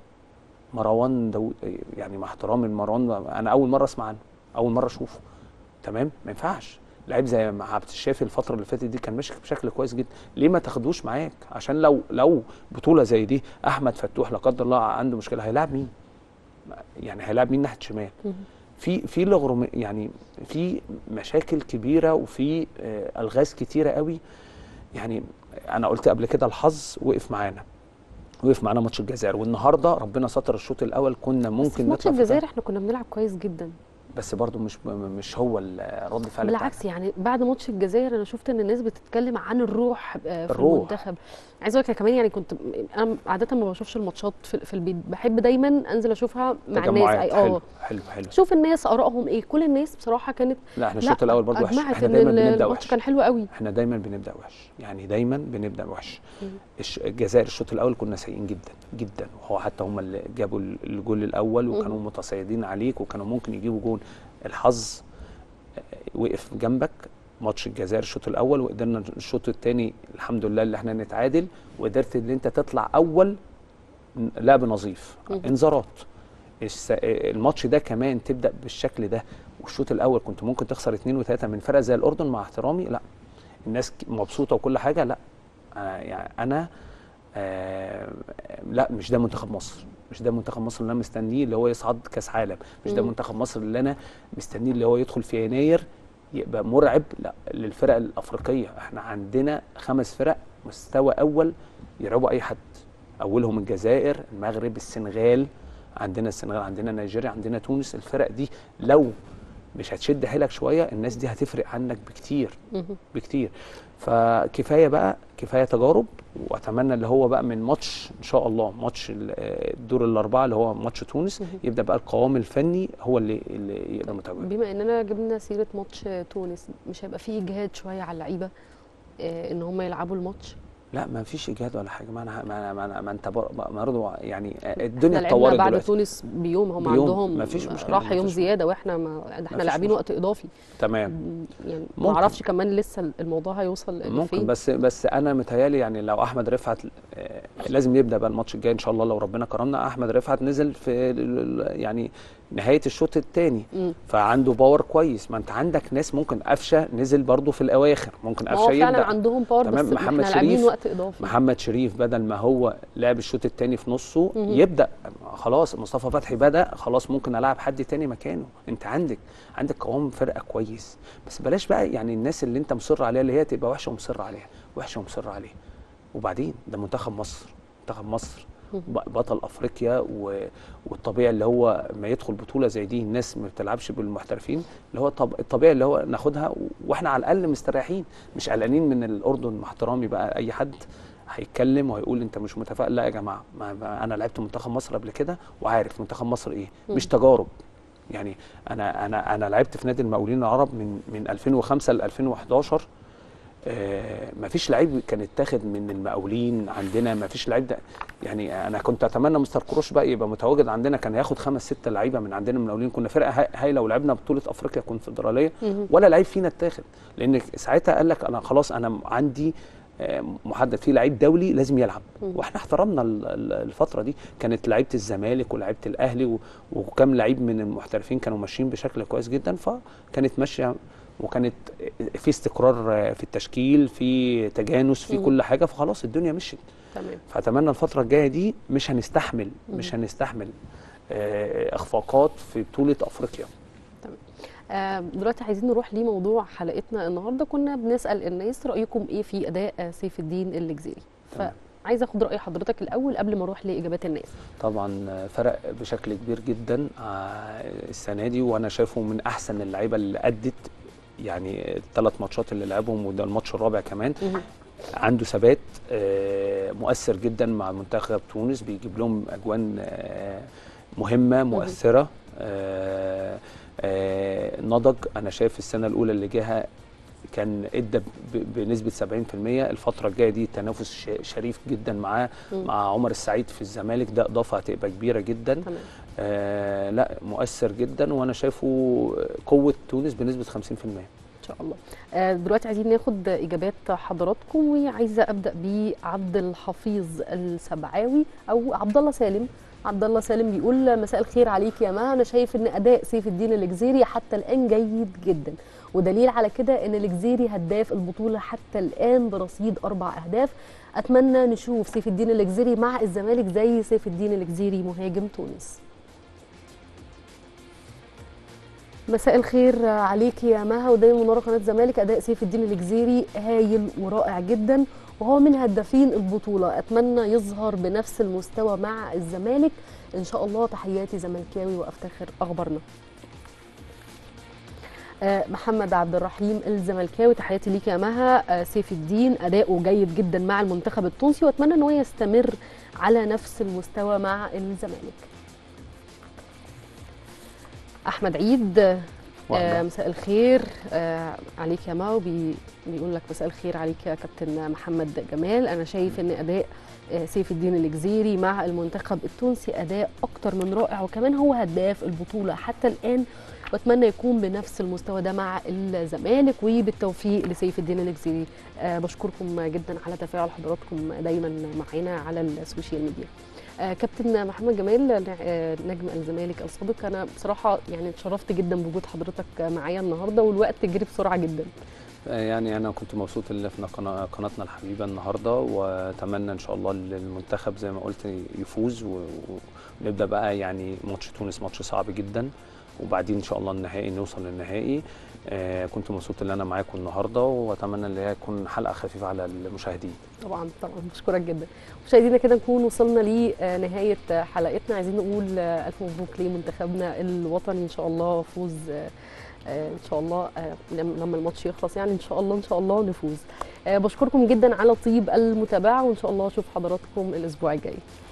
مروان دو يعني مع احترامي مروان، انا اول مره اسمع عنه، اول مره اشوفه. تمام. ما ينفعش لعيب زي عبد الشافي الفتره اللي فاتت دي كان ماشي بشكل كويس جدا، ليه ما تاخدوش معاك؟ عشان لو لو بطوله زي دي احمد فتوح لا قدر الله عنده مشكله، هيلاعب مين؟ يعني هيلاعب مين ناحيه شمال؟ في في لغرم، يعني في مشاكل كبيره وفي آه الغاز كتيره قوي. يعني انا قلت قبل كده الحظ وقف معانا، وقف معانا ماتش الجزائر، والنهارده ربنا ستر الشوط الاول كنا ممكن ماتش الجزائر احنا كنا بنلعب كويس جدا، بس برضو مش مش هو رد فعل. بالعكس يعني بعد ماتش الجزائر انا شفت ان الناس بتتكلم عن الروح في الروح. المنتخب. عايزه اقول لك كمان يعني كنت انا عاده ما بشوفش الماتشات في, في البيت، بحب دايما انزل اشوفها مع الناس. اه حلو حلو حلو شوف الناس ارائهم ايه. كل الناس بصراحه كانت لا احنا الشوط الاول برضو وحش، احنا دايما بنبدا وحش، كان حلو قوي. احنا دايما بنبدا وحش، يعني دايما بنبدا وحش. الجزائر الشوط الاول كنا سيئين جدا جدا، وهو حتى هم اللي جابوا الجول الاول وكانوا متصيدين عليك وكانوا ممكن يجيبوا جول. الحظ وقف جنبك ماتش الجزائر الشوط الاول، وقدرنا الشوط الثاني الحمد لله اللي احنا نتعادل، وقدرت ان انت تطلع اول لعب نظيف. انذارات الماتش ده كمان تبدا بالشكل ده، والشوط الاول كنت ممكن تخسر اثنين وثلاثه من فرقه زي الاردن. مع احترامي لا، الناس مبسوطه وكل حاجه، لا آه يعني انا آه لا مش ده منتخب مصر، مش ده منتخب مصر اللي انا مستنيه اللي هو يصعد كاس عالم، مش ده منتخب مصر اللي انا مستنيه اللي هو يدخل في يناير يبقى مرعب لا للفرق الافريقيه. احنا عندنا خمس فرق مستوى اول يرعبوا اي حد، اولهم الجزائر، المغرب، السنغال، عندنا السنغال، عندنا نيجيريا، عندنا تونس. الفرق دي لو مش هتشد حيلك شويه الناس دي هتفرق عنك بكتير بكتير. فكفايه بقى، كفايه تجارب، واتمنى اللي هو بقى من ماتش ان شاء الله ماتش الدور الاربعه اللي هو ماتش تونس يبدا بقى القوام الفني هو اللي اللي يقدر متواجد. بما اننا جبنا سيره ماتش تونس، مش هيبقى فيه اجهاد شويه على اللعيبه ان هم يلعبوا الماتش؟ لا ما فيش اجهاد ولا حاجه، ما انا ما, ما, ما انت برضه يعني الدنيا اتطورت بعد دلوقتي. تونس بيوم، هم عندهم ما فيش مشكله، راح يوم زياده واحنا ما احنا لاعبين وقت اضافي. تمام. يعني ما اعرفش كمان لسه الموضوع هيوصل لفين. ممكن، بس بس انا متهيالي يعني لو احمد رفعت لازم يبدا بقى الماتش الجاي ان شاء الله لو ربنا كرمنا. احمد رفعت نزل في يعني نهايه الشوط الثاني فعنده باور كويس. ما انت عندك ناس ممكن قفشه نزل برضو في الاواخر، ممكن قفشه يبدا فعلا عندهم باور، بس محمد احنا لاعبين وقت اضافي. محمد شريف بدل ما هو لعب الشوط الثاني في نصه مم. يبدا خلاص. مصطفى فتحي بدا خلاص، ممكن العب حد تاني مكانه. انت عندك عندك قوام فرقه كويس، بس بلاش بقى يعني الناس اللي انت مصر عليها اللي هي تبقى وحشه ومصر عليها، وحشه ومصر عليها. وبعدين ده منتخب مصر، منتخب مصر بطل افريقيا، والطبيعي اللي هو ما يدخل بطوله زي دي الناس ما بتلعبش بالمحترفين، اللي هو الطبيعي اللي هو ناخدها واحنا على الاقل مستريحين، مش قلقانين من الاردن. مع احترامي بقى اي حد هيتكلم وهيقول انت مش متفائل، لا يا جماعه، ما انا لعبت منتخب مصر قبل كده وعارف منتخب مصر ايه، مش تجارب. يعني انا انا انا لعبت في نادي المقاولين العرب من من ألفين وخمسة ل ألفين وحداشر. آه ما فيش لعيب كان اتاخد من المقاولين عندنا، ما فيش لعيب ده. يعني انا كنت اتمنى مستر كروش بقى يبقى متواجد عندنا، كان هياخد خمس ست لعيبه من عندنا من المقاولين، كنا فرقه هايله ولعبنا بطوله افريقيا كونفدراليه ولا لعيب فينا اتاخد، لان ساعتها قال لك انا خلاص انا عندي محدد في لعيب دولي لازم يلعب. واحنا احترمنا الفتره دي، كانت لعيبه الزمالك ولعيبه الاهلي وكم لعيب من المحترفين كانوا ماشيين بشكل كويس جدا، فكانت ماشيه وكانت في استقرار في التشكيل، في تجانس، في كل حاجه، فخلاص الدنيا مشيت. تمام. فاتمنى الفتره الجايه دي مش هنستحمل مش هنستحمل اخفاقات في بطوله افريقيا. تمام. آه، دلوقتي عايزين نروح لموضوع حلقتنا النهارده. كنا بنسال الناس رايكم ايه في اداء آه، سيف الدين الجزيري، فعايزه اخد راي حضرتك الاول قبل ما اروح لاجابات الناس. طبعا فرق بشكل كبير جدا السنه دي، وانا شايفه من احسن اللعيبه اللي ادت، يعني الثلاث ماتشات اللي لعبهم وده الماتش الرابع كمان. عنده ثبات مؤثر جدا مع منتخب تونس، بيجيب لهم اجوان مهمه مؤثره. نضج، انا شايف السنه الاولى اللي جاها كان ادى بنسبه سبعين في المية. الفتره الجايه دي تنافس شريف جدا معاه مع عمر السعيد في الزمالك، ده اضافه هتبقى كبيره جدا. آه لا مؤثر جدا، وانا شايفه قوه تونس بنسبه خمسين في المية ان شاء الله. آه دلوقتي عايزين ناخد اجابات حضراتكم، وعايزه ابدا بعبد الحفيظ السبعاوي او عبد الله سالم. عبد الله سالم بيقول مساء الخير عليك يا مها، انا شايف ان اداء سيف الدين الجزيري حتى الان جيد جدا، ودليل على كده ان الجزيري هداف البطوله حتى الان برصيد اربع اهداف. اتمنى نشوف سيف الدين الجزيري مع الزمالك زي سيف الدين الجزيري مهاجم تونس. مساء الخير عليك يا مها، ودايما من ورا قناه الزمالك. اداء سيف الدين الجزيري هايل ورائع جدا، وهو من هدافين البطوله. اتمنى يظهر بنفس المستوى مع الزمالك ان شاء الله. تحياتي زملكاوي وافتخر اخبارنا. آه محمد عبد الرحيم الزملكاوي، تحياتي ليك يا مها. آه سيف الدين اداؤه جيد جدا مع المنتخب التونسي، واتمنى ان هو يستمر على نفس المستوى مع الزمالك. احمد عيد، آه مساء الخير آه عليك يا ماو، بي بيقول لك مساء الخير عليك يا كابتن محمد جمال. انا شايف ان اداء آه سيف الدين الجزيري مع المنتخب التونسي اداء اكتر من رائع، وكمان هو هداف البطوله حتى الان، واتمنى يكون بنفس المستوى ده مع الزمالك، وبالتوفيق لسيف الدين الجزيري. أه بشكركم جدا على تفاعل حضراتكم دايما معانا على السوشيال ميديا. أه كابتن محمد جمال أه نجم الزمالك السابق، انا بصراحه يعني اتشرفت جدا بوجود حضرتك معايا النهارده، والوقت جري بسرعه جدا. يعني انا كنت مبسوط ان في قناتنا الحبيبه النهارده، واتمنى ان شاء الله المنتخب زي ما قلت يفوز، ونبدا بقى يعني ماتش تونس ماتش صعب جدا، وبعدين ان شاء الله النهائي نوصل للنهائي. آه كنت مبسوط ان انا معاكم النهارده، واتمنى ان هي تكون حلقه خفيفه على المشاهدين. طبعا طبعا بشكرك جدا. مشاهدينا كده نكون وصلنا لنهايه حلقتنا. عايزين نقول الف مبروك لمنتخبنا الوطني، ان شاء الله فوز ان شاء الله لما الماتش يخلص، يعني ان شاء الله ان شاء الله نفوز. بشكركم جدا على طيب المتابعه، وان شاء الله اشوف حضراتكم الاسبوع الجاي.